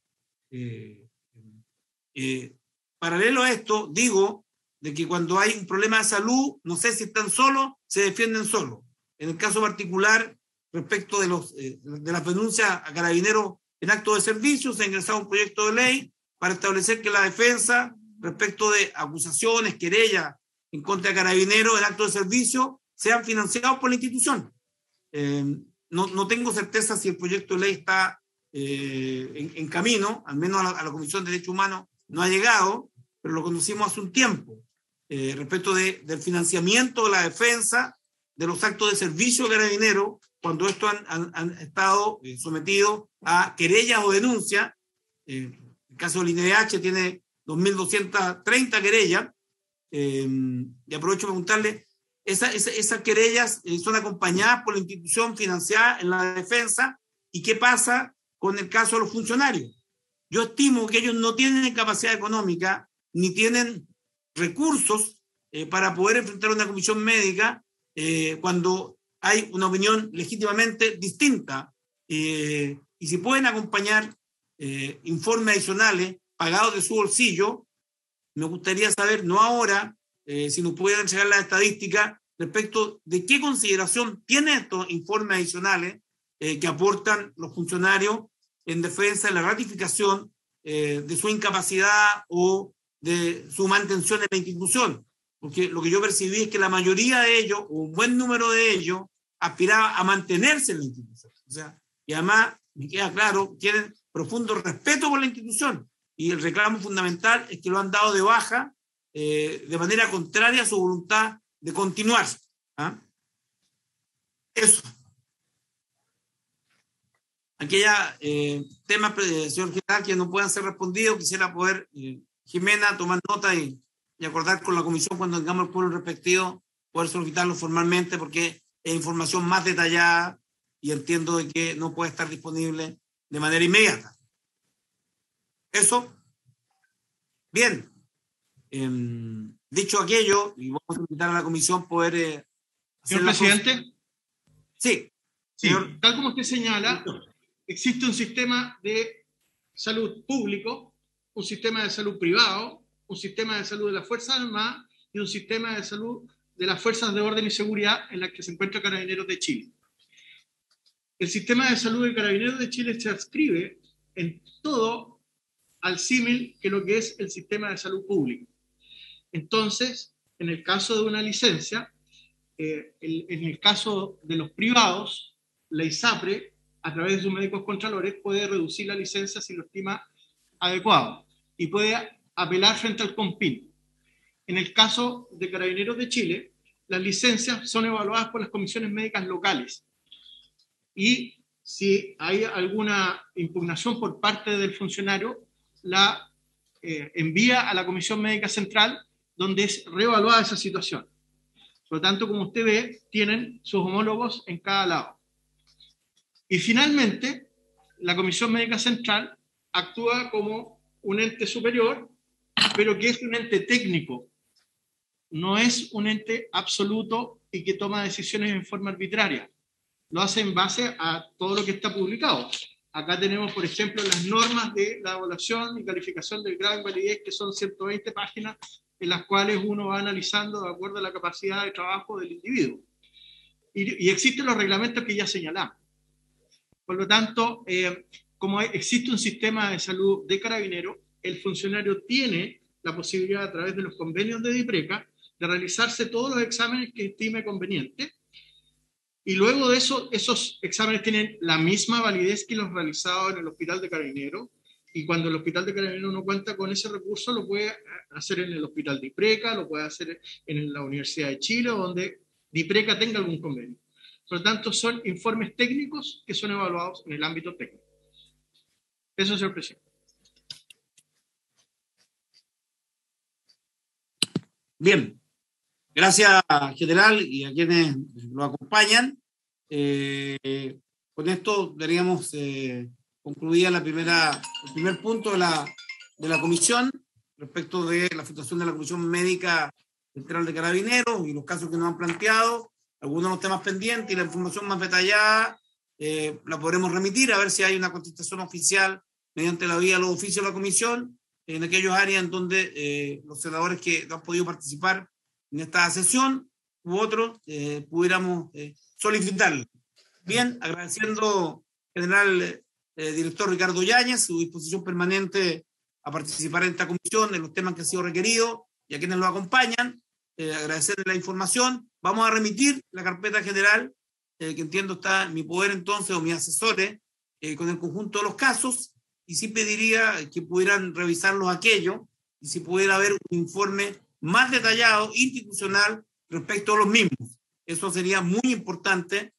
Paralelo a esto, digo de que cuando hay un problema de salud, no sé si están solos, se defienden solos. En el caso particular, respecto de las denuncias a Carabineros en acto de servicio, se ha ingresado un proyecto de ley para establecer que la defensa respecto de acusaciones, querellas en contra de Carabineros en acto de servicio sean financiados por la institución. No tengo certeza si el proyecto de ley está en camino, al menos a la Comisión de Derechos Humanos no ha llegado, pero lo conocimos hace un tiempo, respecto del financiamiento de la defensa de los actos de servicio de Carabineros, cuando estos han estado sometidos a querellas o denuncias. El caso del INDH tiene 2.230 querellas, y aprovecho para preguntarle, esas querellas son acompañadas por la institución financiada en la defensa, ¿y qué pasa con el caso de los funcionarios? Yo estimo que ellos no tienen capacidad económica ni tienen recursos para poder enfrentar una comisión médica cuando hay una opinión legítimamente distinta, y si pueden acompañar informes adicionales pagados de su bolsillo, me gustaría saber, no ahora, si nos pudieran entregar las estadísticas respecto de qué consideración tienen estos informes adicionales que aportan los funcionarios en defensa de la ratificación de su incapacidad o de su mantención en la institución. Porque lo que yo percibí es que la mayoría de ellos, o un buen número de ellos, aspiraba a mantenerse en la institución. O sea, y además, me queda claro, tienen profundo respeto por la institución, y el reclamo fundamental es que lo han dado de baja de manera contraria a su voluntad de continuar. ¿Ah? Eso. Aquella temas, señor general, que no puedan ser respondidos, quisiera poder, Jimena, tomar nota y acordar con la comisión cuando tengamos el pueblo respectivo, poder solicitarlo formalmente, porque es información más detallada y entiendo de que no puede estar disponible de manera inmediata. Eso. Bien. Dicho aquello, y vamos a invitar a la comisión poder... Señor presidente. Sí. Sí, tal como usted señala, existe un sistema de salud público, un sistema de salud privado, un sistema de salud de las Fuerzas Armadas y un sistema de salud de las Fuerzas de Orden y Seguridad en las que se encuentra Carabineros de Chile. El sistema de salud de Carabineros de Chile se adscribe en todo al símil que lo que es el sistema de salud público. Entonces, en el caso de una licencia, en el caso de los privados, la ISAPRE, a través de sus médicos contralores, puede reducir la licencia si lo estima adecuado y puede apelar frente al COMPIN. En el caso de Carabineros de Chile, las licencias son evaluadas por las comisiones médicas locales, y si hay alguna impugnación por parte del funcionario, la envía a la Comisión Médica Central, donde es reevaluada esa situación. Por lo tanto, como usted ve, tienen sus homólogos en cada lado. Y finalmente, la Comisión Médica Central actúa como un ente superior, pero que es un ente técnico. No es un ente absoluto y que toma decisiones en forma arbitraria. Lo hace en base a todo lo que está publicado. Acá tenemos, por ejemplo, las normas de la evaluación y calificación del grado de invalidez, que son 120 páginas, en las cuales uno va analizando de acuerdo a la capacidad de trabajo del individuo. Y existen los reglamentos que ya señalamos. Por lo tanto, como existe un sistema de salud de Carabineros, el funcionario tiene la posibilidad, a través de los convenios de DIPRECA, de realizarse todos los exámenes que estime conveniente, y luego de eso, esos exámenes tienen la misma validez que los realizados en el Hospital de Carabineros, y cuando el Hospital de Carabineros no cuenta con ese recurso, lo puede hacer en el Hospital DIPRECA, lo puede hacer en la Universidad de Chile, donde DIPRECA tenga algún convenio. Por lo tanto, son informes técnicos que son evaluados en el ámbito técnico. Eso, señor presidente. Bien, gracias, general, y a quienes lo acompañan. Con esto daríamos concluida el primer punto de la comisión respecto de la situación de la Comisión Médica Central de Carabineros y los casos que nos han planteado, algunos de los temas pendientes y la información más detallada la podremos remitir a ver si hay una contestación oficial mediante la vía de los oficios de la comisión en aquellos áreas en donde los senadores que no han podido participar en esta sesión u otros pudiéramos solicitarlo. Bien, agradeciendo general director Ricardo Yáñez su disposición permanente a participar en esta comisión, en los temas que han sido requeridos y a quienes lo acompañan, agradecerle la información. Vamos a remitir la carpeta general, que entiendo está en mi poder entonces, o mis asesores, con el conjunto de los casos, y sí pediría que pudieran revisarlos aquellos, y si pudiera haber un informe más detallado, institucional, respecto a los mismos. Eso sería muy importante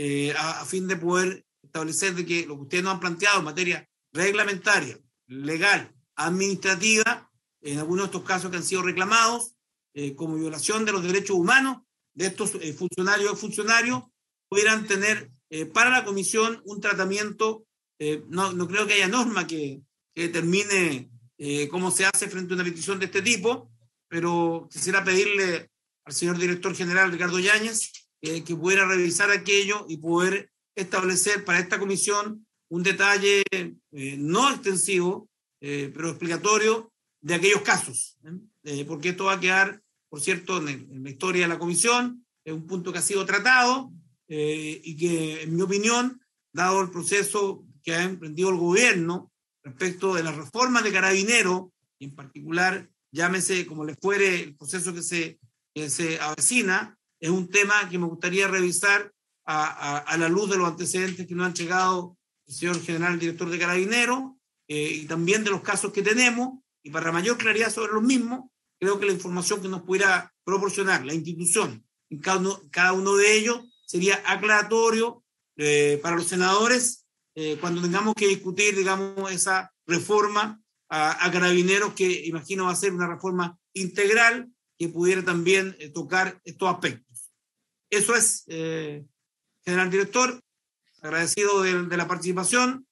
a fin de poder establecer de que lo que ustedes nos han planteado en materia reglamentaria, legal, administrativa, en algunos de estos casos que han sido reclamados como violación de los derechos humanos de estos funcionarios, pudieran tener para la comisión un tratamiento. No creo que haya norma que determine cómo se hace frente a una petición de este tipo, pero quisiera pedirle al señor director general Ricardo Yáñez que pudiera revisar aquello y poder establecer para esta comisión un detalle no extensivo, pero explicatorio de aquellos casos, porque esto va a quedar, por cierto, en la historia de la comisión, es un punto que ha sido tratado y que, en mi opinión, dado el proceso que ha emprendido el gobierno respecto de las reformas de Carabineros, y en particular, llámese como le fuere el proceso que se avecina, es un tema que me gustaría revisar a la luz de los antecedentes que nos han llegado el señor general director de Carabineros y también de los casos que tenemos, y para mayor claridad sobre los mismos, creo que la información que nos pudiera proporcionar la institución en cada uno de ellos sería aclaratorio para los senadores cuando tengamos que discutir, digamos, esa reforma a Carabineros, que imagino va a ser una reforma integral que pudiera también tocar estos aspectos. Eso es, general director, agradecido de la participación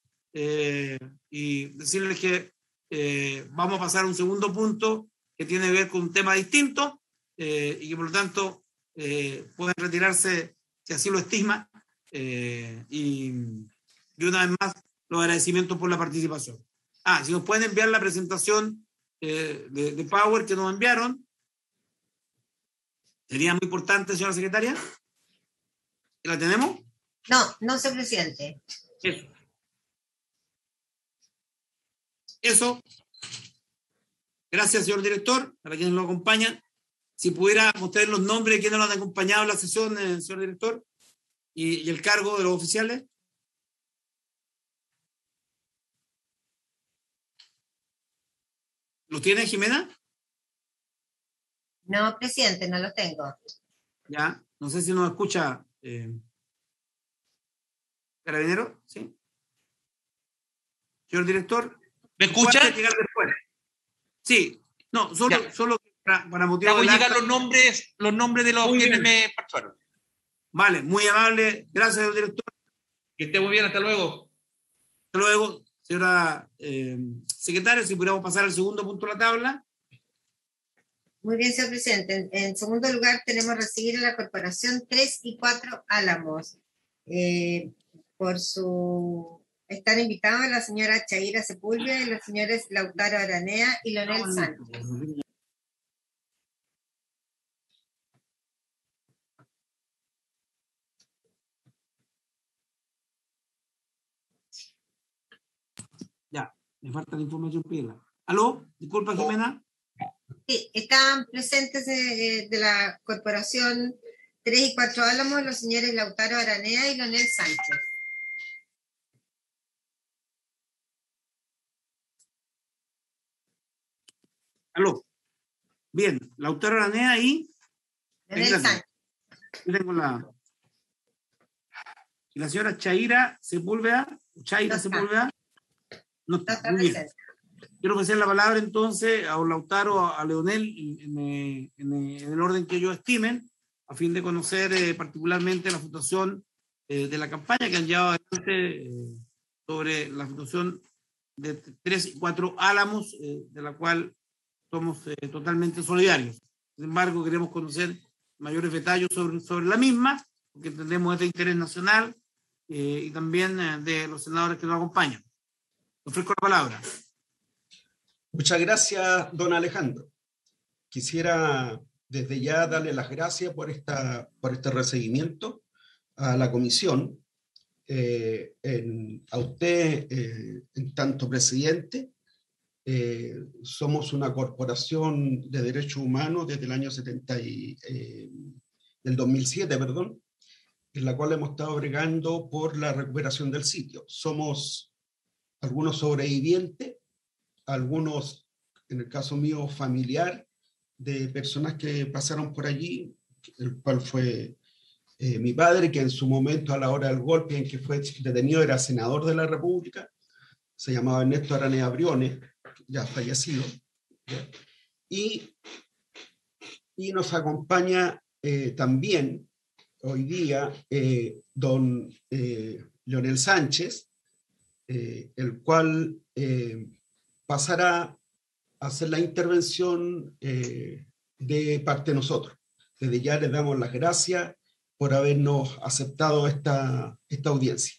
y decirles que vamos a pasar a un segundo punto que tiene que ver con un tema distinto y que por lo tanto pueden retirarse si así lo estima y una vez más los agradecimientos por la participación. Si nos pueden enviar la presentación de Power que nos enviaron, sería muy importante, señora secretaria. ¿La tenemos? No, señor presidente. Eso. Gracias, señor director, para quienes lo acompañan. Si pudiera mostrar los nombres de quienes nos han acompañado en la sesión, señor director, y el cargo de los oficiales. ¿Los tiene, Jimena? No, presidente, no lo tengo. Ya, no sé si nos escucha Carabinero, ¿sí? Señor director. ¿Me escucha? Llegar después. Sí, no, solo para motivar. Hago llegar los nombres de los quienes me participaron. Vale, muy amable. Gracias, señor director. Que esté muy bien, hasta luego. Hasta luego, señora secretaria, si pudiéramos pasar al segundo punto de la tabla. Muy bien, señor presidente. En segundo lugar, tenemos recibir a la Corporación 3 y 4 Álamos por su Están invitados la señora Chaira Sepúlveda y los señores Lautaro Aranea y Leonel Sánchez. Ya, me falta la información, pila. ¿Aló? Disculpa, Jimena. Sí, estaban presentes de la corporación 3 y 4 Álamos los señores Lautaro Aranea y Leonel Sánchez. ¿Aló? Bien, Lautaro Aranea y... Leonel Sánchez. Yo tengo y la señora Chaira Sepúlveda, Sepúlveda, no está. Muy bien. Quiero ofrecer la palabra entonces a Lautaro, a Leonel, en el orden que ellos estimen, a fin de conocer particularmente la situación de la campaña que han llevado adelante sobre la situación de 3 y 4 Álamos, de la cual somos totalmente solidarios. Sin embargo, queremos conocer mayores detalles sobre la misma, porque entendemos este interés nacional y también de los senadores que nos acompañan. Ofrezco la palabra. Muchas gracias, don Alejandro. Quisiera desde ya darle las gracias por este recibimiento a la comisión, a usted en tanto presidente. Somos una corporación de derechos humanos desde el año del 2007, perdón, en la cual hemos estado bregando por la recuperación del sitio. Somos algunos sobrevivientes, algunos, en el caso mío, familiar, de personas que pasaron por allí, el cual fue mi padre, que en su momento, a la hora del golpe en que fue detenido, era senador de la República, se llamaba Ernesto Aranea Briones, ya fallecido, ¿ya? Y nos acompaña también hoy día don Leonel Sánchez, el cual pasará a hacer la intervención de parte de nosotros. Desde ya les damos las gracias por habernos aceptado esta audiencia.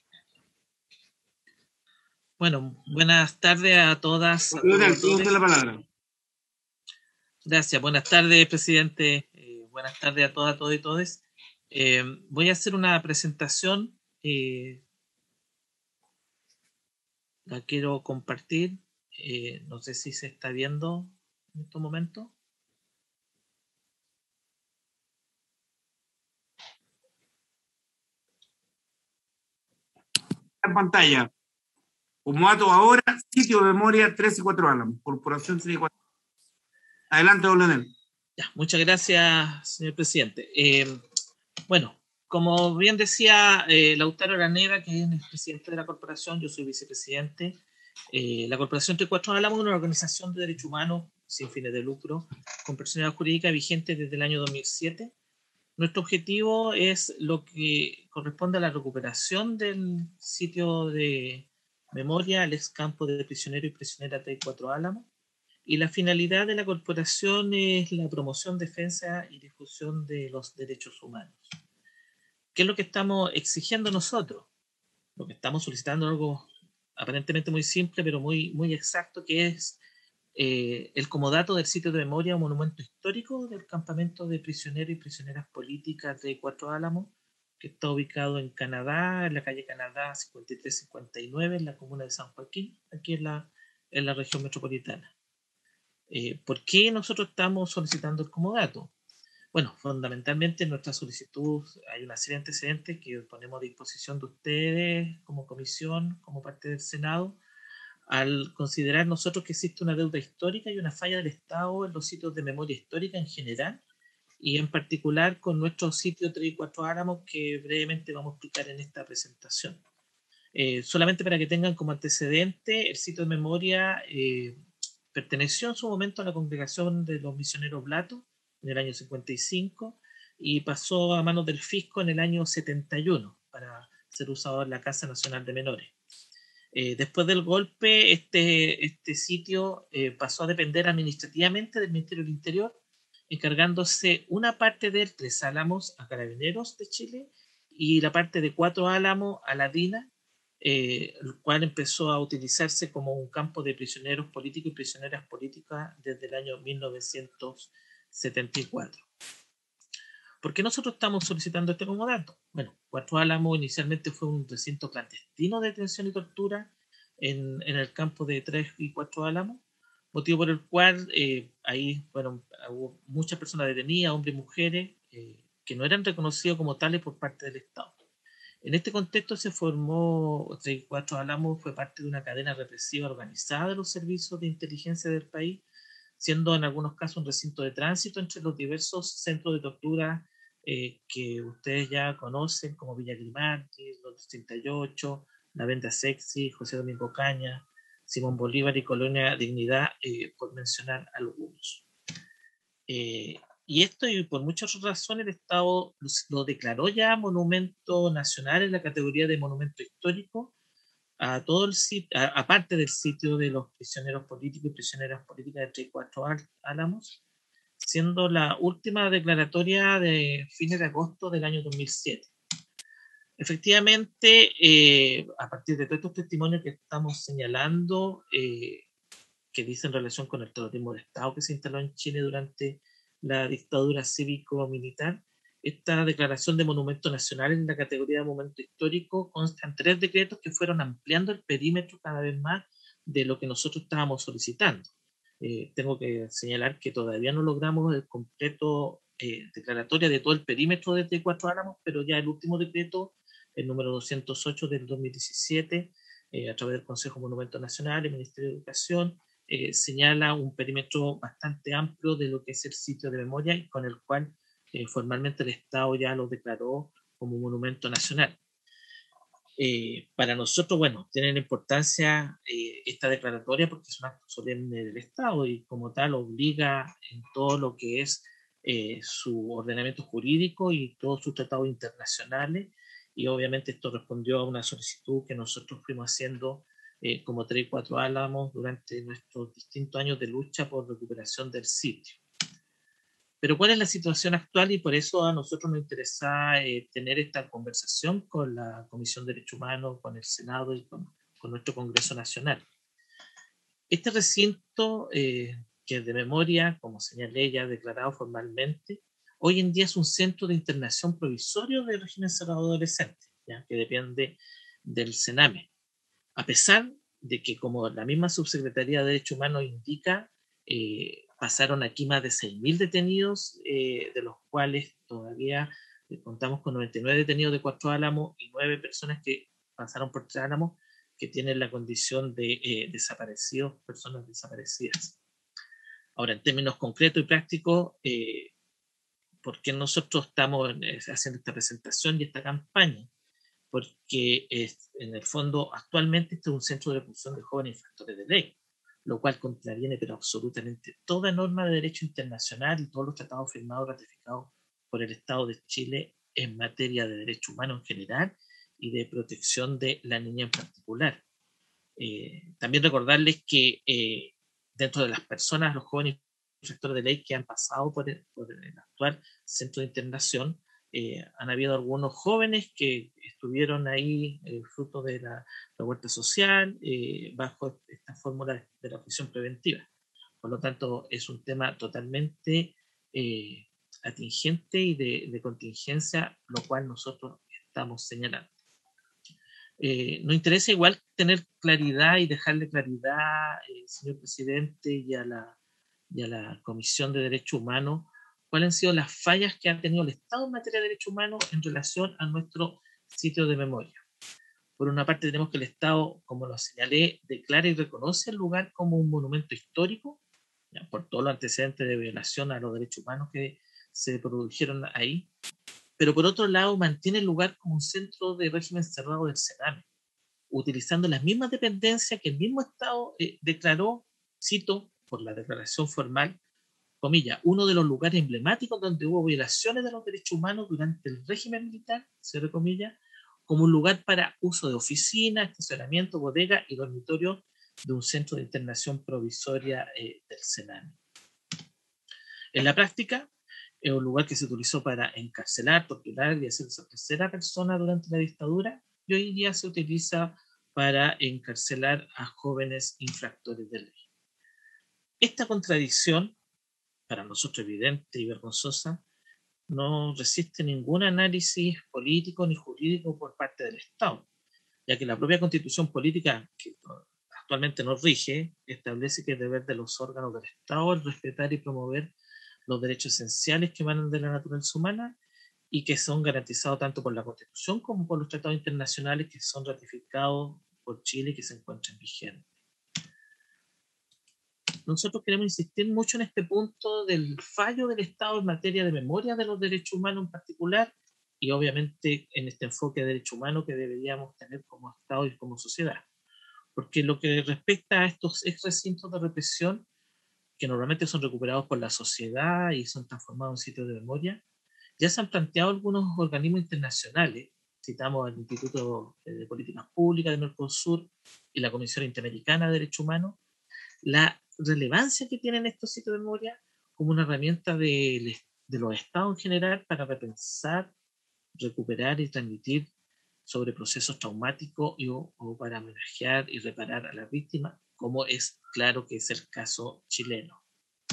Bueno, buenas tardes a todas. Leonel, la palabra. Gracias, buenas tardes, presidente. Buenas tardes a todas, todos y todes. Voy a hacer una presentación. La quiero compartir. No sé si se está viendo en estos momentos. En pantalla. Como dato ahora, sitio de memoria 3 y 4 Álamos, Corporación 3 y 4. Adelante, don Leonel. Ya, muchas gracias, señor presidente. Bueno, como bien decía Lautaro Aranea, que es el presidente de la corporación, yo soy vicepresidente. La Corporación 3 y 4 Álamos es una organización de derechos humanos sin fines de lucro, con personalidad jurídica vigente desde el año 2007. Nuestro objetivo es lo que corresponde a la recuperación del sitio de memoria al ex campo de prisionero y prisionera 3 y 4 Álamos. Y la finalidad de la corporación es la promoción, defensa y difusión de los derechos humanos. ¿Qué es lo que estamos exigiendo nosotros? Lo que estamos solicitando es algo aparentemente muy simple, pero muy, muy exacto, que es el comodato del sitio de memoria o monumento histórico del campamento de prisioneros y prisioneras políticas de 4 Álamos, que está ubicado en Canadá, en la calle Canadá 5359, en la comuna de San Joaquín, aquí en la región metropolitana. ¿Por qué nosotros estamos solicitando el comodato? Bueno, fundamentalmente en nuestra solicitud hay una serie de antecedentes que ponemos a disposición de ustedes como comisión, como parte del Senado, al considerar nosotros que existe una deuda histórica y una falla del Estado en los sitios de memoria histórica en general, y en particular con nuestro sitio 3 y 4 Álamos, que brevemente vamos a explicar en esta presentación. Solamente para que tengan como antecedente, el sitio de memoria perteneció en su momento a la congregación de los misioneros Blatos en el año 55 y pasó a manos del fisco en el año 71 para ser usado en la Casa Nacional de Menores. Después del golpe, este sitio pasó a depender administrativamente del Ministerio del Interior, encargándose una parte del 3 Álamos a Carabineros de Chile y la parte de 4 Álamos a la DINA, el cual empezó a utilizarse como un campo de prisioneros políticos y prisioneras políticas desde el año 1974. ¿Por qué nosotros estamos solicitando este comodato? Bueno, Cuatro Álamos inicialmente fue un recinto clandestino de detención y tortura en el campo de Tres y Cuatro Álamos, motivo por el cual ahí hubo muchas personas detenidas, hombres y mujeres, que no eran reconocidos como tales por parte del Estado. En este contexto se formó, Tres y Cuatro Álamos fue parte de una cadena represiva organizada de los servicios de inteligencia del país, siendo en algunos casos un recinto de tránsito entre los diversos centros de tortura que ustedes ya conocen, como Villa Grimaldi, los 38, La Venda Sexy, José Domingo Caña, Simón Bolívar y Colonia Dignidad, por mencionar algunos. Y esto, y por muchas razones, el Estado lo declaró ya monumento nacional en la categoría de monumento histórico, a todo el sitio, aparte del sitio de los prisioneros políticos y prisioneras políticas de Tres y Cuatro Álamos, siendo la última declaratoria de fines de agosto del año 2007. Efectivamente, a partir de todos estos testimonios que estamos señalando, que dicen relación con el terrorismo de Estado que se instaló en Chile durante la dictadura cívico-militar, esta declaración de monumento nacional en la categoría de monumento histórico consta en 3 decretos que fueron ampliando el perímetro cada vez más de lo que nosotros estábamos solicitando. Tengo que señalar que todavía no logramos el completo declaratoria de todo el perímetro de Cuatro Álamos, pero ya el último decreto, el número 208 del 2017, a través del Consejo Monumento Nacional, el Ministerio de Educación, señala un perímetro bastante amplio de lo que es el sitio de memoria y con el cual formalmente el Estado ya lo declaró como monumento nacional. Para nosotros, bueno, tiene importancia esta declaratoria porque es un acto solemne del Estado y como tal obliga en todo lo que es su ordenamiento jurídico y todos sus tratados internacionales, y obviamente esto respondió a una solicitud que nosotros fuimos haciendo como Tres y Cuatro Álamos durante nuestros distintos años de lucha por recuperación del sitio. Pero ¿cuál es la situación actual? Y por eso a nosotros nos interesa tener esta conversación con la Comisión de Derechos Humanos, con el Senado y con nuestro Congreso Nacional. Este recinto, que es de memoria, como señalé ya declarado formalmente, hoy en día es un centro de internación provisorio del régimen cerrado adolescente, ¿ya? Que depende del Sename. A pesar de que, como la misma Subsecretaría de Derechos Humanos indica, pasaron aquí más de 6.000 detenidos, de los cuales todavía contamos con 99 detenidos de Cuatro Álamos y 9 personas que pasaron por Tres Álamos que tienen la condición de desaparecidos, personas desaparecidas. Ahora, en términos concretos y prácticos, ¿por qué nosotros estamos haciendo esta presentación y esta campaña? Porque en el fondo actualmente este es un centro de reclusión de jóvenes infractores de ley, lo cual contraviene pero absolutamente toda norma de derecho internacional y todos los tratados firmados y ratificados por el Estado de Chile en materia de derechos humanos en general y de protección de la niña en particular. También recordarles que dentro de las personas, los jóvenes infractores de ley que han pasado por el actual centro de internación, han habido algunos jóvenes que estuvieron ahí fruto de la revuelta social bajo esta fórmula de la prisión preventiva. Por lo tanto, es un tema totalmente atingente y de contingencia, lo cual nosotros estamos señalando. Nos interesa igual tener claridad y dejarle claridad, señor presidente, y a la Comisión de Derechos Humanos, cuáles han sido las fallas que ha tenido el Estado en materia de derechos humanos en relación a nuestro sitio de memoria. Por una parte tenemos que el Estado, como lo señalé, declara y reconoce el lugar como un monumento histórico, ya, por todos los antecedentes de violación a los derechos humanos que se produjeron ahí, pero por otro lado mantiene el lugar como un centro de régimen cerrado del Sename, utilizando las mismas dependencias que el mismo Estado declaró, cito, por la declaración formal, comillas, uno de los lugares emblemáticos donde hubo violaciones de los derechos humanos durante el régimen militar, cierre comillas, como un lugar para uso de oficina, estacionamiento, bodega y dormitorio de un centro de internación provisoria del Sename. En la práctica, es un lugar que se utilizó para encarcelar, torturar y hacer desaparecer a personas durante la dictadura, y hoy día se utiliza para encarcelar a jóvenes infractores de ley. Esta contradicción, para nosotros evidente y vergonzosa, no resiste ningún análisis político ni jurídico por parte del Estado, ya que la propia Constitución política que actualmente nos rige establece que es deber de los órganos del Estado el respetar y promover los derechos esenciales que emanan de la naturaleza humana y que son garantizados tanto por la Constitución como por los tratados internacionales que son ratificados por Chile y que se encuentran vigentes. Nosotros queremos insistir mucho en este punto del fallo del Estado en materia de memoria de los derechos humanos en particular y obviamente en este enfoque de derechos humanos que deberíamos tener como Estado y como sociedad. Porque lo que respecta a estos ex recintos de represión, que normalmente son recuperados por la sociedad y son transformados en sitios de memoria, ya se han planteado algunos organismos internacionales, citamos al Instituto de Políticas Públicas de Mercosur y la Comisión Interamericana de Derechos Humanos, la relevancia que tienen estos sitios de memoria como una herramienta de los estados en general para repensar, recuperar y transmitir sobre procesos traumáticos o para homenajear y reparar a las víctimas, como es claro que es el caso chileno.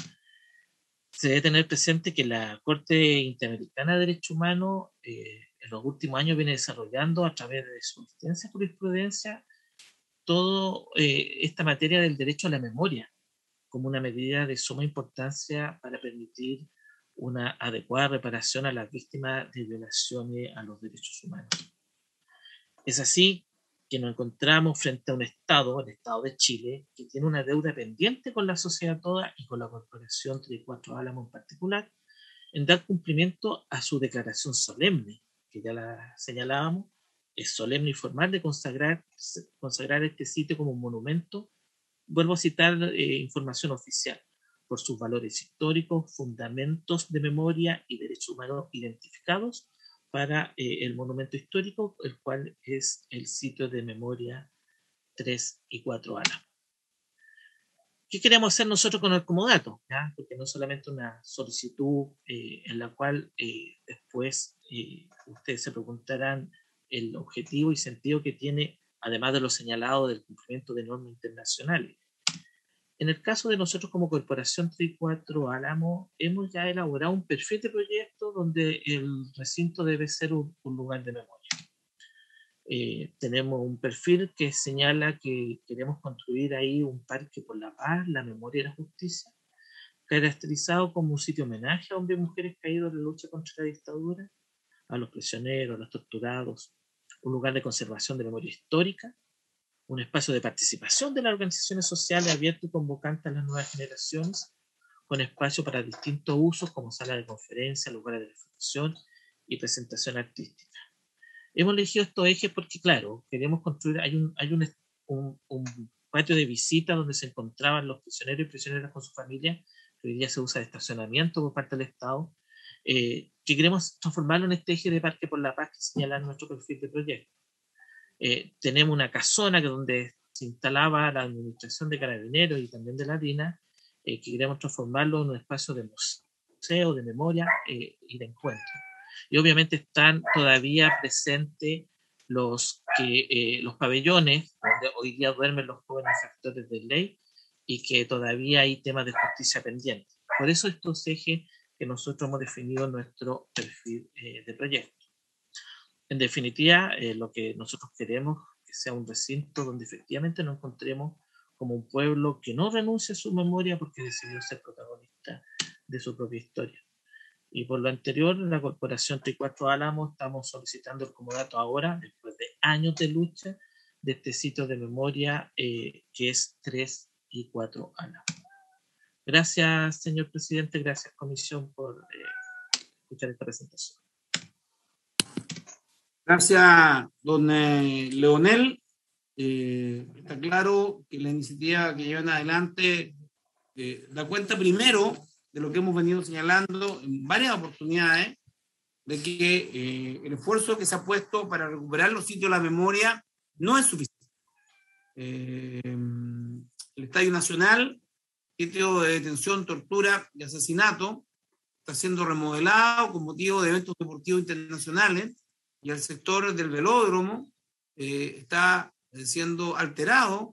Se debe tener presente que la Corte Interamericana de Derechos Humanos en los últimos años viene desarrollando a través de su extensa jurisprudencia toda esta materia del derecho a la memoria como una medida de suma importancia para permitir una adecuada reparación a las víctimas de violaciones a los derechos humanos. Es así que nos encontramos frente a un Estado, el Estado de Chile, que tiene una deuda pendiente con la sociedad toda y con la Corporación 34 Álamos en particular, en dar cumplimiento a su declaración solemne, que ya la señalábamos, es solemne y formal de consagrar este sitio como un monumento. Vuelvo a citar información oficial, por sus valores históricos, fundamentos de memoria y derechos humanos identificados para el monumento histórico, el cual es el sitio de memoria 3 y 4 Álamos. ¿Qué queremos hacer nosotros con el comodato? ¿Ya? Porque no es solamente una solicitud en la cual después ustedes se preguntarán el objetivo y sentido que tiene, además de lo señalado del cumplimiento de normas internacionales. En el caso de nosotros como Corporación 34 Álamos, hemos ya elaborado un perfil de proyecto donde el recinto debe ser un lugar de memoria. Tenemos un perfil que señala que queremos construir ahí un parque por la paz, la memoria y la justicia, caracterizado como un sitio homenaje a hombres y mujeres caídos en la lucha contra la dictadura, a los prisioneros, a los torturados, un lugar de conservación de memoria histórica, un espacio de participación de las organizaciones sociales abierto y convocante a las nuevas generaciones, con espacio para distintos usos como salas de conferencia, lugares de reflexión y presentación artística. Hemos elegido estos ejes porque, claro, queremos construir, hay un patio de visita donde se encontraban los prisioneros y prisioneras con su familia, que hoy día se usa de estacionamiento por parte del Estado, que queremos transformarlo en este eje de Parque por la Paz que señala nuestro perfil de proyecto. Tenemos una casona que donde se instalaba la administración de Carabineros y también de la DINA, que queremos transformarlo en un espacio de museo, de memoria y de encuentro. Y obviamente están todavía presentes los pabellones donde hoy día duermen los jóvenes factores de ley y que todavía hay temas de justicia pendientes. Por eso estos ejes que nosotros hemos definido en nuestro perfil de proyecto. En definitiva, lo que nosotros queremos que sea un recinto donde efectivamente nos encontremos como un pueblo que no renuncia a su memoria porque decidió ser protagonista de su propia historia. Y por lo anterior, la Corporación 34 Álamos estamos solicitando el comodato ahora, después de años de lucha, de este sitio de memoria que es 3 y 4 Álamos. Gracias, señor presidente, gracias, comisión, por escuchar esta presentación. Gracias, don Leonel. Está claro que la iniciativa que llevan adelante da cuenta primero de lo que hemos venido señalando en varias oportunidades, de que el esfuerzo que se ha puesto para recuperar los sitios de la memoria no es suficiente. El Estadio Nacional, sitio de detención, tortura y asesinato, está siendo remodelado con motivo de eventos deportivos internacionales, y el sector del velódromo está siendo alterado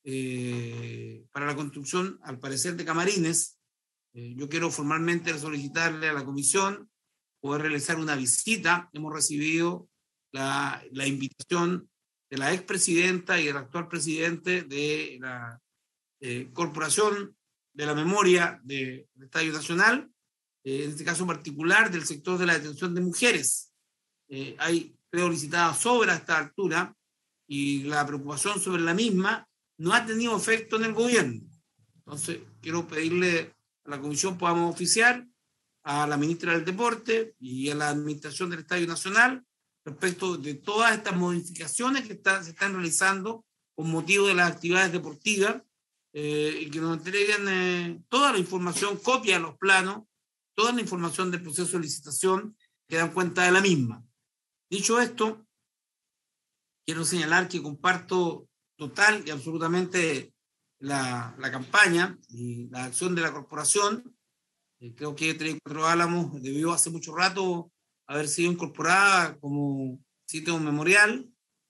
para la construcción, al parecer, de camarines. Yo quiero formalmente solicitarle a la comisión poder realizar una visita. Hemos recibido la invitación de la expresidenta y del actual presidente de la Corporación de la Memoria del Estadio Nacional, en este caso en particular del sector de la detención de mujeres. Hay, creo, licitadas obras a esta altura y la preocupación sobre la misma no ha tenido efecto en el gobierno. Entonces, quiero pedirle a la comisión podamos oficiar a la ministra del Deporte y a la administración del Estadio Nacional respecto de todas estas modificaciones que se están realizando con motivo de las actividades deportivas y que nos entreguen toda la información, copia de los planos, toda la información del proceso de licitación que dan cuenta de la misma. Dicho esto, quiero señalar que comparto total y absolutamente la campaña y la acción de la corporación. Creo que 34 Álamos debió hace mucho rato haber sido incorporada como sitio memorial.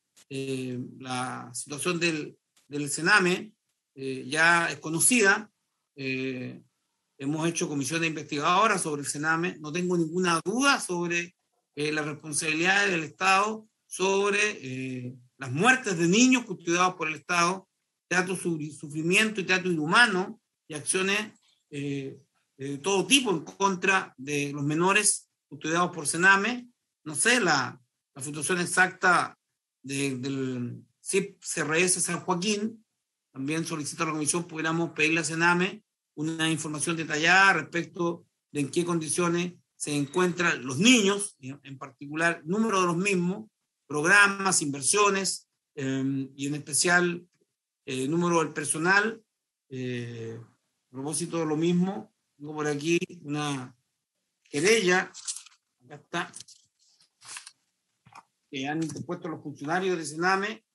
La situación del Sename ya es conocida. Hemos hecho comisiones investigadoras sobre el Sename. No tengo ninguna duda sobre las responsabilidades del Estado sobre las muertes de niños custodiados por el Estado, trato sufrimiento y trato inhumano y acciones de todo tipo en contra de los menores custodiados por Sename. No sé la situación exacta del CIP-CRS San Joaquín. También solicito a la comisión pudiéramos pedirle a Sename una información detallada respecto de en qué condiciones se encuentran los niños, en particular número de los mismos, programas, inversiones y en especial número del personal. A propósito de lo mismo, tengo por aquí una querella, acá está, que han interpuesto los funcionarios de Sename,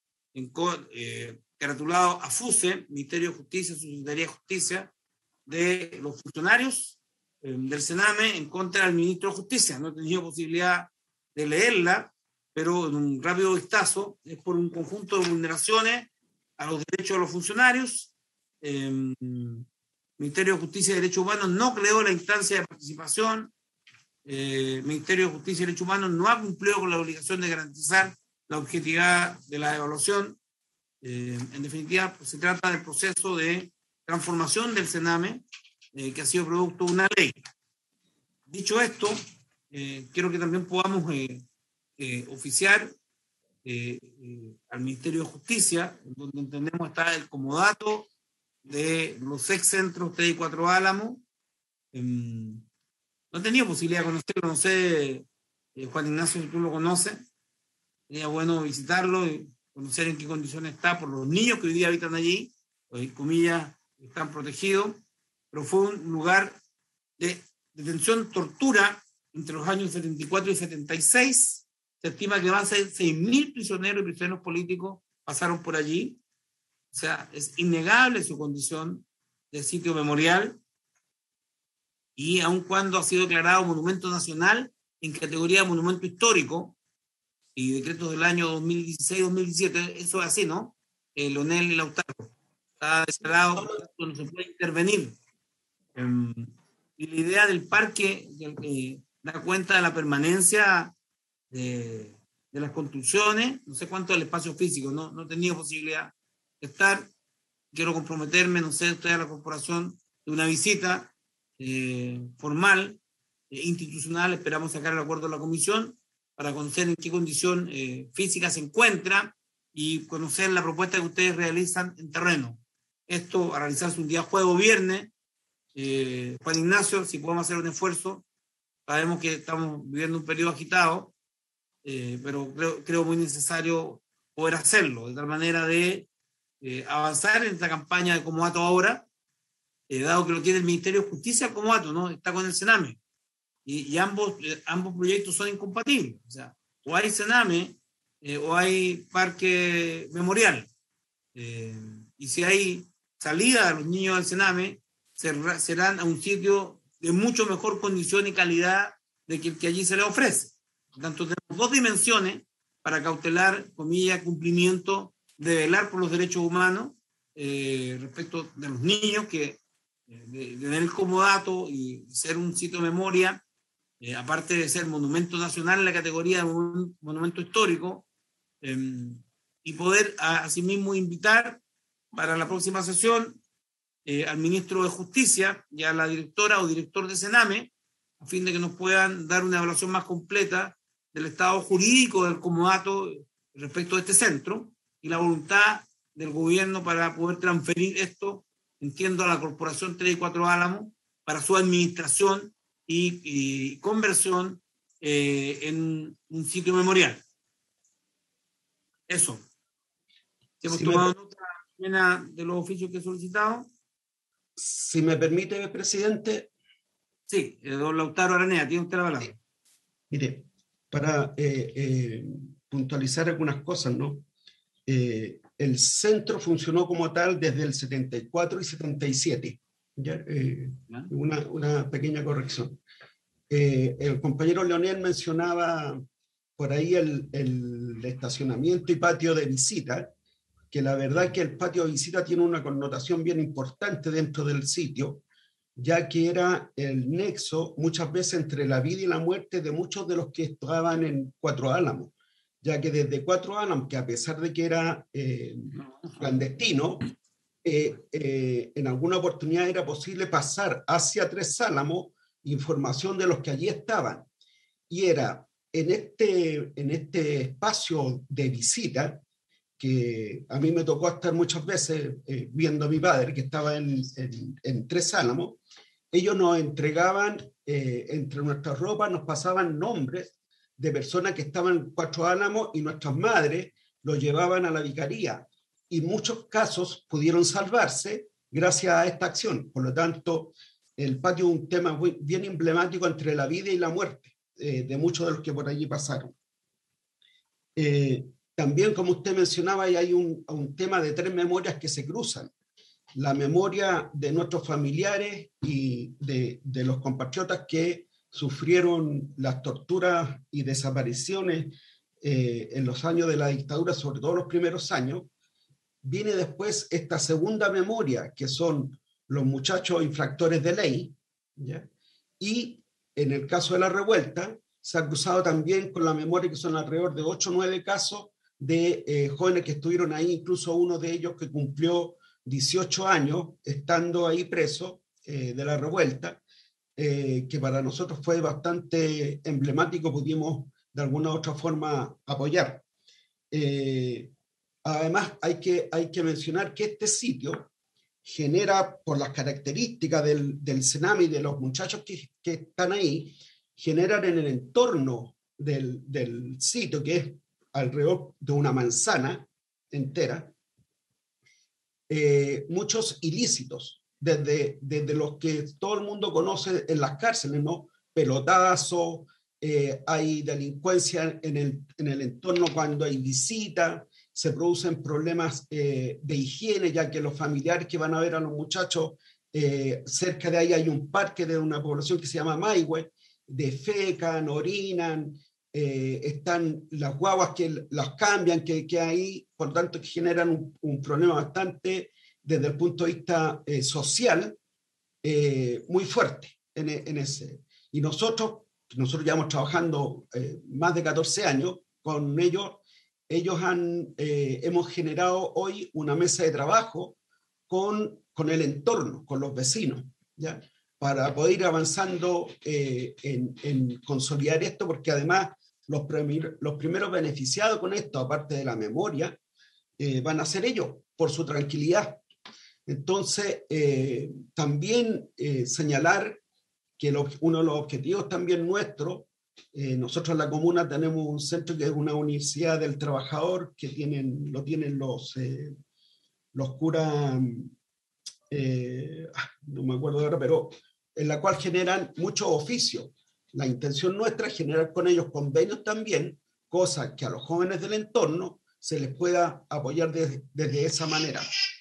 caratulado a FUSE, Ministerio de Justicia, Subsecretaría de Justicia, de los funcionarios del Sename en contra del ministro de Justicia. No he tenido posibilidad de leerla, pero en un rápido vistazo es por un conjunto de vulneraciones a los derechos de los funcionarios. Ministerio de Justicia y Derechos Humanos no creó la instancia de participación. Ministerio de Justicia y Derechos Humanos no ha cumplido con la obligación de garantizar la objetividad de la evaluación. En definitiva, pues, se trata del proceso de transformación del Sename, que ha sido producto de una ley. Dicho esto, quiero que también podamos oficiar al Ministerio de Justicia, donde entendemos está el comodato de los ex centros 34 Álamos. No he tenido posibilidad de conocerlo, no sé, Juan Ignacio, si tú lo conoces, sería bueno visitarlo y conocer en qué condiciones está por los niños que hoy día habitan allí, pues, comillas, están protegidos, pero fue un lugar de detención, tortura entre los años 74 y 76. Se estima que más de 6.000 prisioneros y prisioneros políticos pasaron por allí. O sea, es innegable su condición de sitio memorial, y aun cuando ha sido declarado monumento nacional en categoría de monumento histórico, y decretos del año 2016-2017, eso es así, ¿no? Leonel y Lautaro. Está declarado, no se puede intervenir. Y la idea del parque da cuenta de la permanencia de las construcciones. No sé cuánto es el espacio físico, no he tenido posibilidad de estar. Quiero comprometerme, no sé, usted a la corporación, de una visita formal, institucional. Esperamos sacar el acuerdo de la comisión para conocer en qué condición física se encuentra y conocer la propuesta que ustedes realizan en terreno. Esto a realizarse un día jueves o viernes. Juan Ignacio, si podemos hacer un esfuerzo, sabemos que estamos viviendo un periodo agitado, pero creo muy necesario poder hacerlo, de tal manera de avanzar en esta campaña de comodato ahora, dado que lo tiene el Ministerio de Justicia, el comodato, ¿no? Está con el Sename, y ambos proyectos son incompatibles. O sea, o hay Sename o hay parque memorial, y si hay salida de los niños del Sename, serán a un sitio de mucho mejor condición y calidad de que el que allí se les ofrece. Por tanto, tenemos dos dimensiones para cautelar, comillas, cumplimiento de velar por los derechos humanos respecto de los niños, que de tener el comodato y ser un sitio de memoria, aparte de ser monumento nacional en la categoría de monumento histórico, y poder asimismo invitar para la próxima sesión al ministro de Justicia y a la directora o director de Sename, a fin de que nos puedan dar una evaluación más completa del estado jurídico del comodato respecto de este centro y la voluntad del gobierno para poder transferir esto, entiendo, a la Corporación 3 y 4 Álamos para su administración y conversión en un sitio memorial. Eso. Hemos tomado nota de los oficios que he solicitado. Si me permite, presidente. Sí, don Lautaro Aranea, tiene usted la palabra. Sí. Mire, para puntualizar algunas cosas, ¿no? El centro funcionó como tal desde el 74 y 77. ¿Ya? Una pequeña corrección. El compañero Leonel mencionaba por ahí el estacionamiento y patio de visita, que la verdad que el patio de visita tiene una connotación bien importante dentro del sitio, ya que era el nexo muchas veces entre la vida y la muerte de muchos de los que estaban en Cuatro Álamos, ya que desde Cuatro Álamos, que a pesar de que era clandestino, en alguna oportunidad era posible pasar hacia Tres Álamos información de los que allí estaban. Y era en este espacio de visita, que a mí me tocó estar muchas veces viendo a mi padre, que estaba en Tres Álamos, ellos nos entregaban, entre nuestras ropas, nos pasaban nombres de personas que estaban en Cuatro Álamos y nuestras madres los llevaban a la vicaría. Y muchos casos pudieron salvarse gracias a esta acción. Por lo tanto, el patio es un tema bien emblemático entre la vida y la muerte de muchos de los que por allí pasaron. También, como usted mencionaba, hay un tema de tres memorias que se cruzan. La memoria de nuestros familiares y de los compatriotas que sufrieron las torturas y desapariciones en los años de la dictadura, sobre todo los primeros años. Viene después esta segunda memoria, que son los muchachos infractores de ley, ¿ya? Y en el caso de la revuelta, se ha cruzado también con la memoria, que son alrededor de 8 o 9 casos de jóvenes que estuvieron ahí, incluso uno de ellos que cumplió 18 años estando ahí preso de la revuelta, que para nosotros fue bastante emblemático, pudimos de alguna u otra forma apoyar. Además, hay que mencionar que este sitio genera, por las características del Sename y de los muchachos que están ahí, generan en el entorno del sitio, que es alrededor de una manzana entera, muchos ilícitos, desde los que todo el mundo conoce en las cárceles, ¿no? Pelotazos, hay delincuencia en el entorno cuando hay visita, se producen problemas de higiene, ya que los familiares que van a ver a los muchachos, cerca de ahí hay un parque de una población que se llama Maihue, defecan, orinan, están las guaguas que las cambian, que ahí, por lo tanto, que generan un problema bastante, desde el punto de vista social, muy fuerte en ese. Y nosotros llevamos trabajando más de 14 años con ellos. Hemos generado hoy una mesa de trabajo con el entorno, con los vecinos, ¿ya? Para poder ir avanzando en consolidar esto, porque además los primeros beneficiados con esto, aparte de la memoria, van a ser ellos, por su tranquilidad. Entonces, también señalar que uno de los objetivos también nuestros, nosotros en la comuna tenemos un centro que es una universidad del trabajador, que lo tienen los curas, no me acuerdo ahora, pero en la cual generan muchos oficios. La intención nuestra es generar con ellos convenios también, cosas que a los jóvenes del entorno se les pueda apoyar desde esa manera.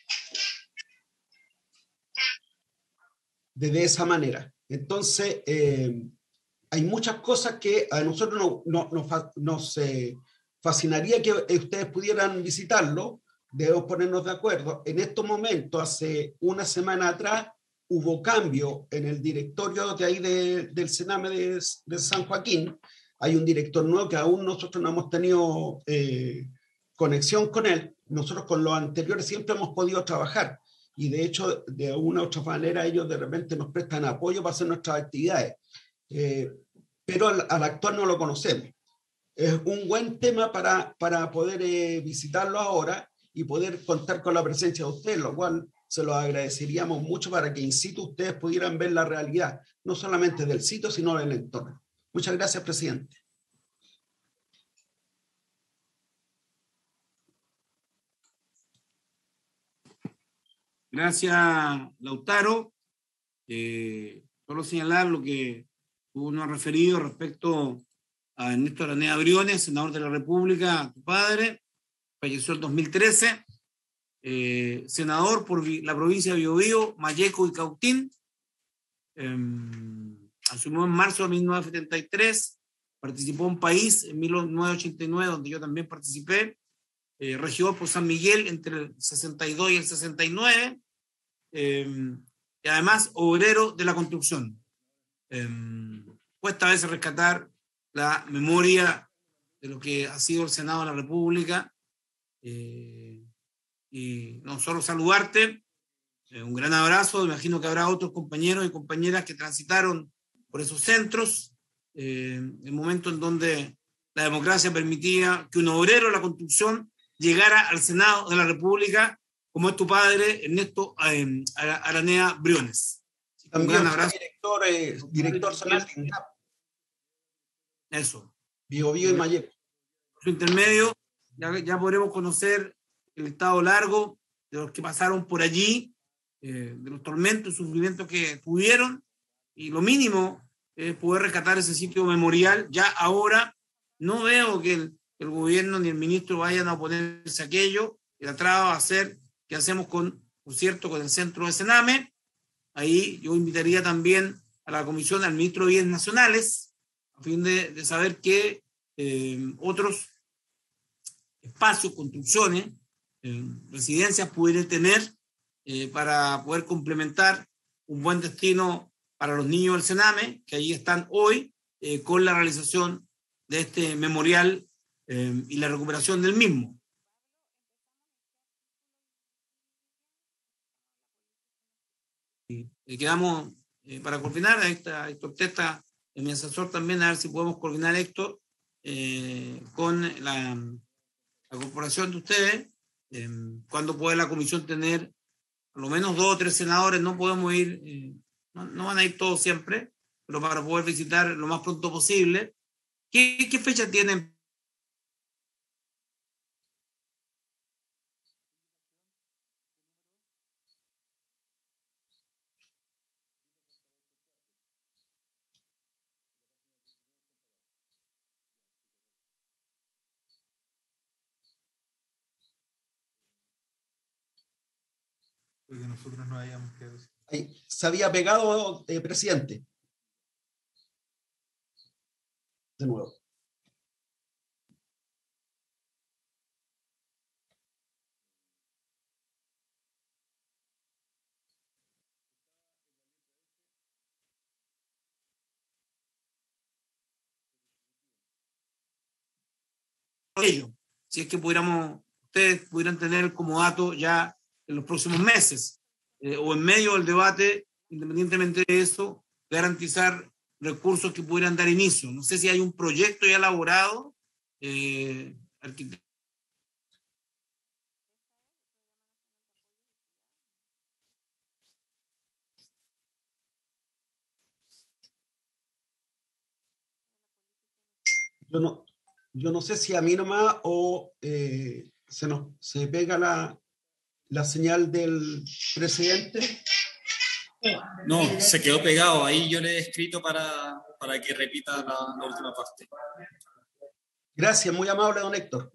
Entonces, hay muchas cosas que a nosotros nos fascinaría que ustedes pudieran visitarlo, debemos ponernos de acuerdo. En estos momentos, hace una semana atrás, hubo cambio en el directorio de ahí del Sename de San Joaquín. Hay un director nuevo que aún nosotros no hemos tenido conexión con él. Nosotros con los anteriores siempre hemos podido trabajar y de hecho de una u otra manera ellos de repente nos prestan apoyo para hacer nuestras actividades. Pero al actual no lo conocemos. Es un buen tema para poder visitarlo ahora y poder contar con la presencia de ustedes, lo cual se los agradeceríamos mucho para que in situ ustedes pudieran ver la realidad, no solamente del sitio, sino del entorno. Muchas gracias, presidente. Gracias, Lautaro. Solo señalar lo que uno ha referido respecto a Ernesto Araneda Briones, senador de la República, tu padre, falleció en 2013, senador por la provincia de Biobío, Malleco y Cautín, asumió en marzo de 1973, participó en País en 1989, donde yo también participé, regidor por San Miguel entre el 62 y el 69, y además obrero de la construcción. Cuesta a veces rescatar la memoria de lo que ha sido el Senado de la República, y no solo saludarte, un gran abrazo. Me imagino que habrá otros compañeros y compañeras que transitaron por esos centros, el momento en donde la democracia permitía que un obrero de la construcción llegara al Senado de la República, como es tu padre, Ernesto Araneda Briones. También un gran abrazo. Director zonal de INDAP. Eso. Biobío y Malleco. Su intermedio, ya podremos conocer el estado largo de los que pasaron por allí, de los tormentos y sufrimientos que tuvieron, y lo mínimo es poder rescatar ese sitio memorial. Ya ahora no veo que el gobierno ni el ministro vayan a oponerse a aquello. La traba va a ser qué hacemos por cierto, con el centro de Sename. Ahí yo invitaría también a la comisión, al ministro de Bienes Nacionales, a fin de saber qué otros espacios, construcciones, residencias pudieran tener para poder complementar un buen destino para los niños del Sename, que allí están hoy, con la realización de este memorial y la recuperación del mismo. Y quedamos para coordinar a Héctor Testa, mi asesor también, a ver si podemos coordinar esto con la corporación de ustedes, cuando puede la comisión tener por lo menos 2 o 3 senadores. No podemos ir, no van a ir todos siempre, pero para poder visitar lo más pronto posible. ¿Qué fecha tienen? Porque nosotros no hayamos quedado. Se había pegado, presidente. De nuevo. Ello, si es que ustedes pudieran tener como dato ya en los próximos meses, o en medio del debate, independientemente de eso, garantizar recursos que pudieran dar inicio. No sé si hay un proyecto ya elaborado, Yo no sé si a mí nomás o se pega la señal del presidente. No, se quedó pegado. Ahí yo le he escrito para que repita la última parte. Gracias, muy amable, don Héctor.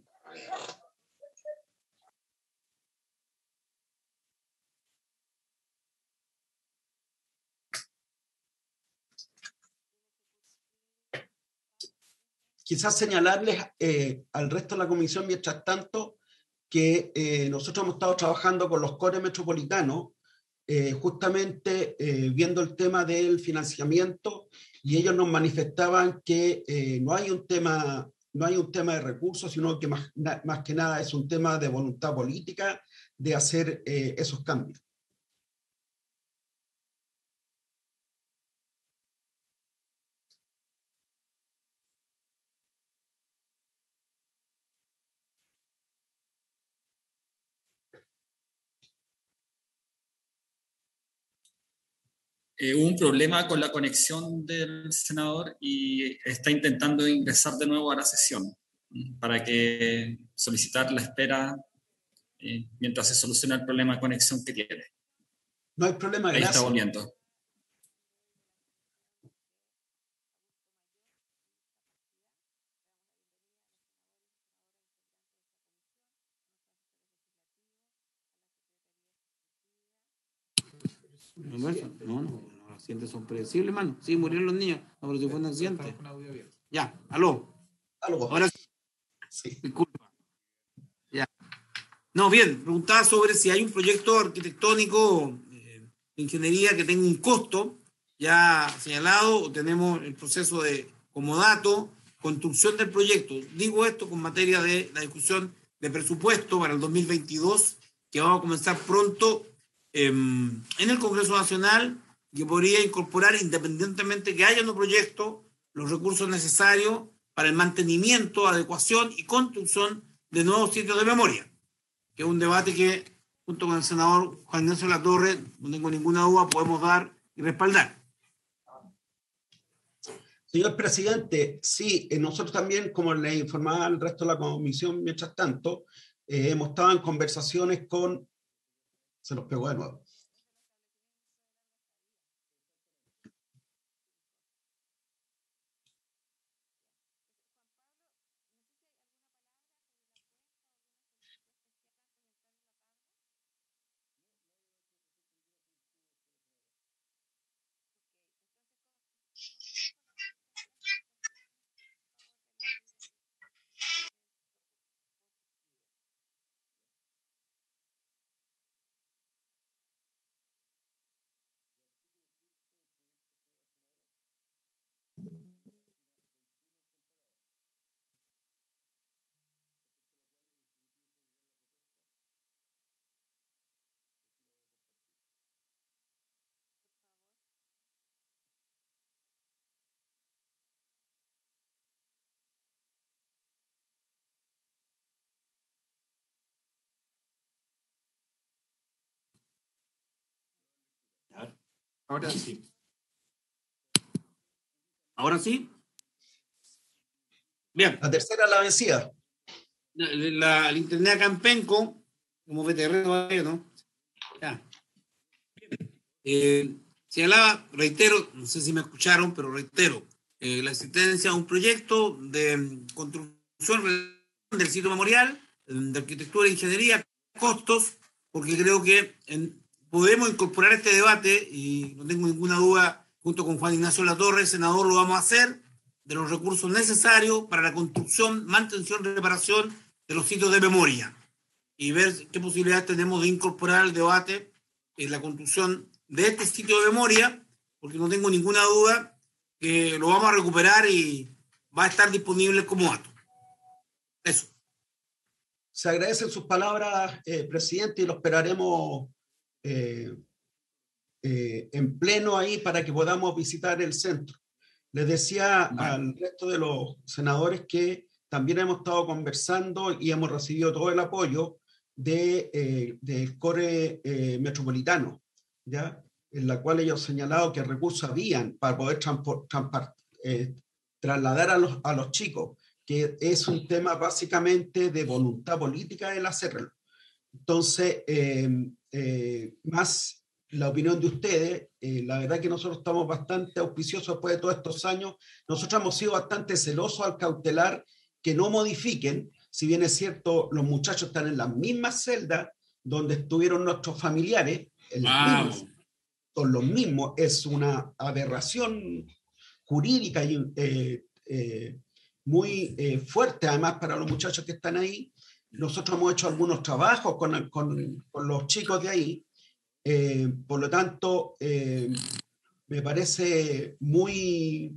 Quizás señalarles al resto de la comisión, mientras tanto, que nosotros hemos estado trabajando con los CORE metropolitanos, justamente viendo el tema del financiamiento, y ellos nos manifestaban que no hay un tema de recursos, sino que más que nada es un tema de voluntad política de hacer esos cambios. Hubo un problema con la conexión del senador y está intentando ingresar de nuevo a la sesión para que solicitar la espera mientras se soluciona el problema de conexión que tiene. No hay problema, Ahí gracias. está volviendo. No, los accidentes son predecibles, hermano. Sí, murieron los niños. No, pero si fue un accidente. Ya, aló. Ahora sí. Disculpa. Ya. No, bien, preguntaba sobre si hay un proyecto arquitectónico de ingeniería que tenga un costo ya señalado, o tenemos el proceso de comodato, construcción del proyecto. Digo esto con materia de la discusión de presupuesto para el 2022, que vamos a comenzar pronto en el Congreso Nacional, que podría incorporar, independientemente que haya un proyecto, los recursos necesarios para el mantenimiento, adecuación y construcción de nuevos sitios de memoria, que es un debate que, junto con el senador Juan Ignacio Latorre, no tengo ninguna duda, podemos dar y respaldar. Señor presidente, sí, nosotros también, como le informaba al resto de la comisión, mientras tanto, hemos estado en conversaciones con... Se los pegó de nuevo. Ahora sí. ¿Ahora sí? Bien. La tercera la vencida. El internet acá en Penco, como VTR todavía, ¿no? Ya. Señalaba, reitero, no sé si me escucharon, pero reitero, la existencia de un proyecto de construcción del sitio memorial, de arquitectura e ingeniería, costos, porque creo que podemos incorporar este debate, y no tengo ninguna duda, junto con Juan Ignacio Latorre, senador, lo vamos a hacer, de los recursos necesarios para la construcción, mantención y reparación de los sitios de memoria, y ver qué posibilidades tenemos de incorporar al debate en la construcción de este sitio de memoria, porque no tengo ninguna duda que lo vamos a recuperar y va a estar disponible como dato. Eso. Se agradecen sus palabras, presidente, y lo esperaremos en pleno ahí para que podamos visitar el centro. Les decía al resto de los senadores que también hemos estado conversando y hemos recibido todo el apoyo del CORE metropolitano, ¿ya? En la cual ellos han señalado que recursos habían para poder trasladar a los chicos, que es un tema básicamente de voluntad política el hacerlo. Entonces, más la opinión de ustedes, la verdad que nosotros estamos bastante auspiciosos después de todos estos años. Nosotros hemos sido bastante celosos al cautelar que no modifiquen, si bien es cierto, los muchachos están en las mismas celdas donde estuvieron nuestros familiares, son los mismos, es una aberración jurídica y muy fuerte además para los muchachos que están ahí. Nosotros hemos hecho algunos trabajos con los chicos de ahí. Por lo tanto, me parece muy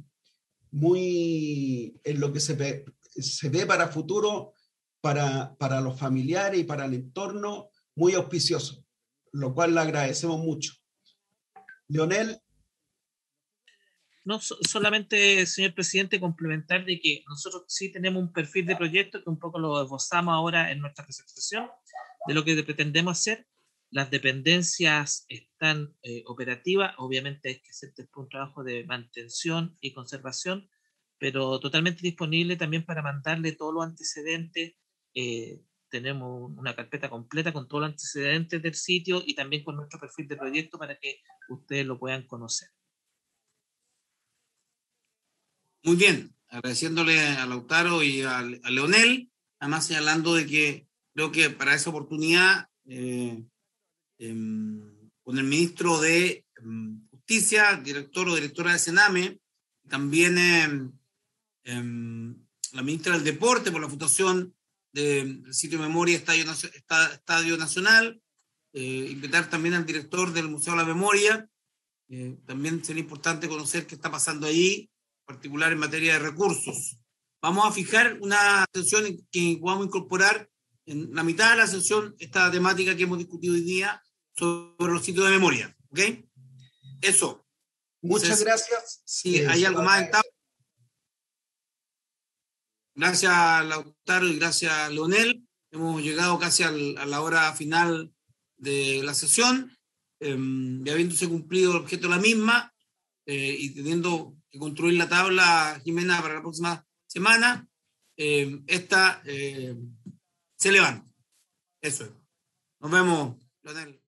en lo que se ve para futuro, para los familiares y para el entorno, muy auspicioso, lo cual le agradecemos mucho. Leonel. No, solamente, señor presidente, complementar de que nosotros sí tenemos un perfil de proyecto que un poco lo esbozamos ahora en nuestra presentación de lo que pretendemos hacer. Las dependencias están operativas, obviamente hay que hacer un trabajo de mantención y conservación, pero totalmente disponible también para mandarle todos los antecedentes. Tenemos una carpeta completa con todos los antecedentes del sitio y también con nuestro perfil de proyecto para que ustedes lo puedan conocer. Muy bien, agradeciéndole a Lautaro y a Leonel, además señalando de que creo que para esa oportunidad con el ministro de Justicia, director o directora de Sename, también la ministra del Deporte por la fundación del sitio de memoria Estadio Nacional, invitar también al director del Museo de la Memoria. También sería importante conocer qué está pasando ahí, en particular en materia de recursos. Vamos a fijar una sesión en que vamos a incorporar en la mitad de la sesión esta temática que hemos discutido hoy día sobre los sitios de memoria. ¿Ok? Eso. Muchas gracias. Si hay algo más en tabla. Gracias, Lautaro, y gracias, Leonel. Hemos llegado casi a la hora final de la sesión, y habiéndose cumplido el objeto de la misma, y teniendo que construir la tabla, Jimena, para la próxima semana, esta se levanta. Eso es. Nos vemos, Leonel.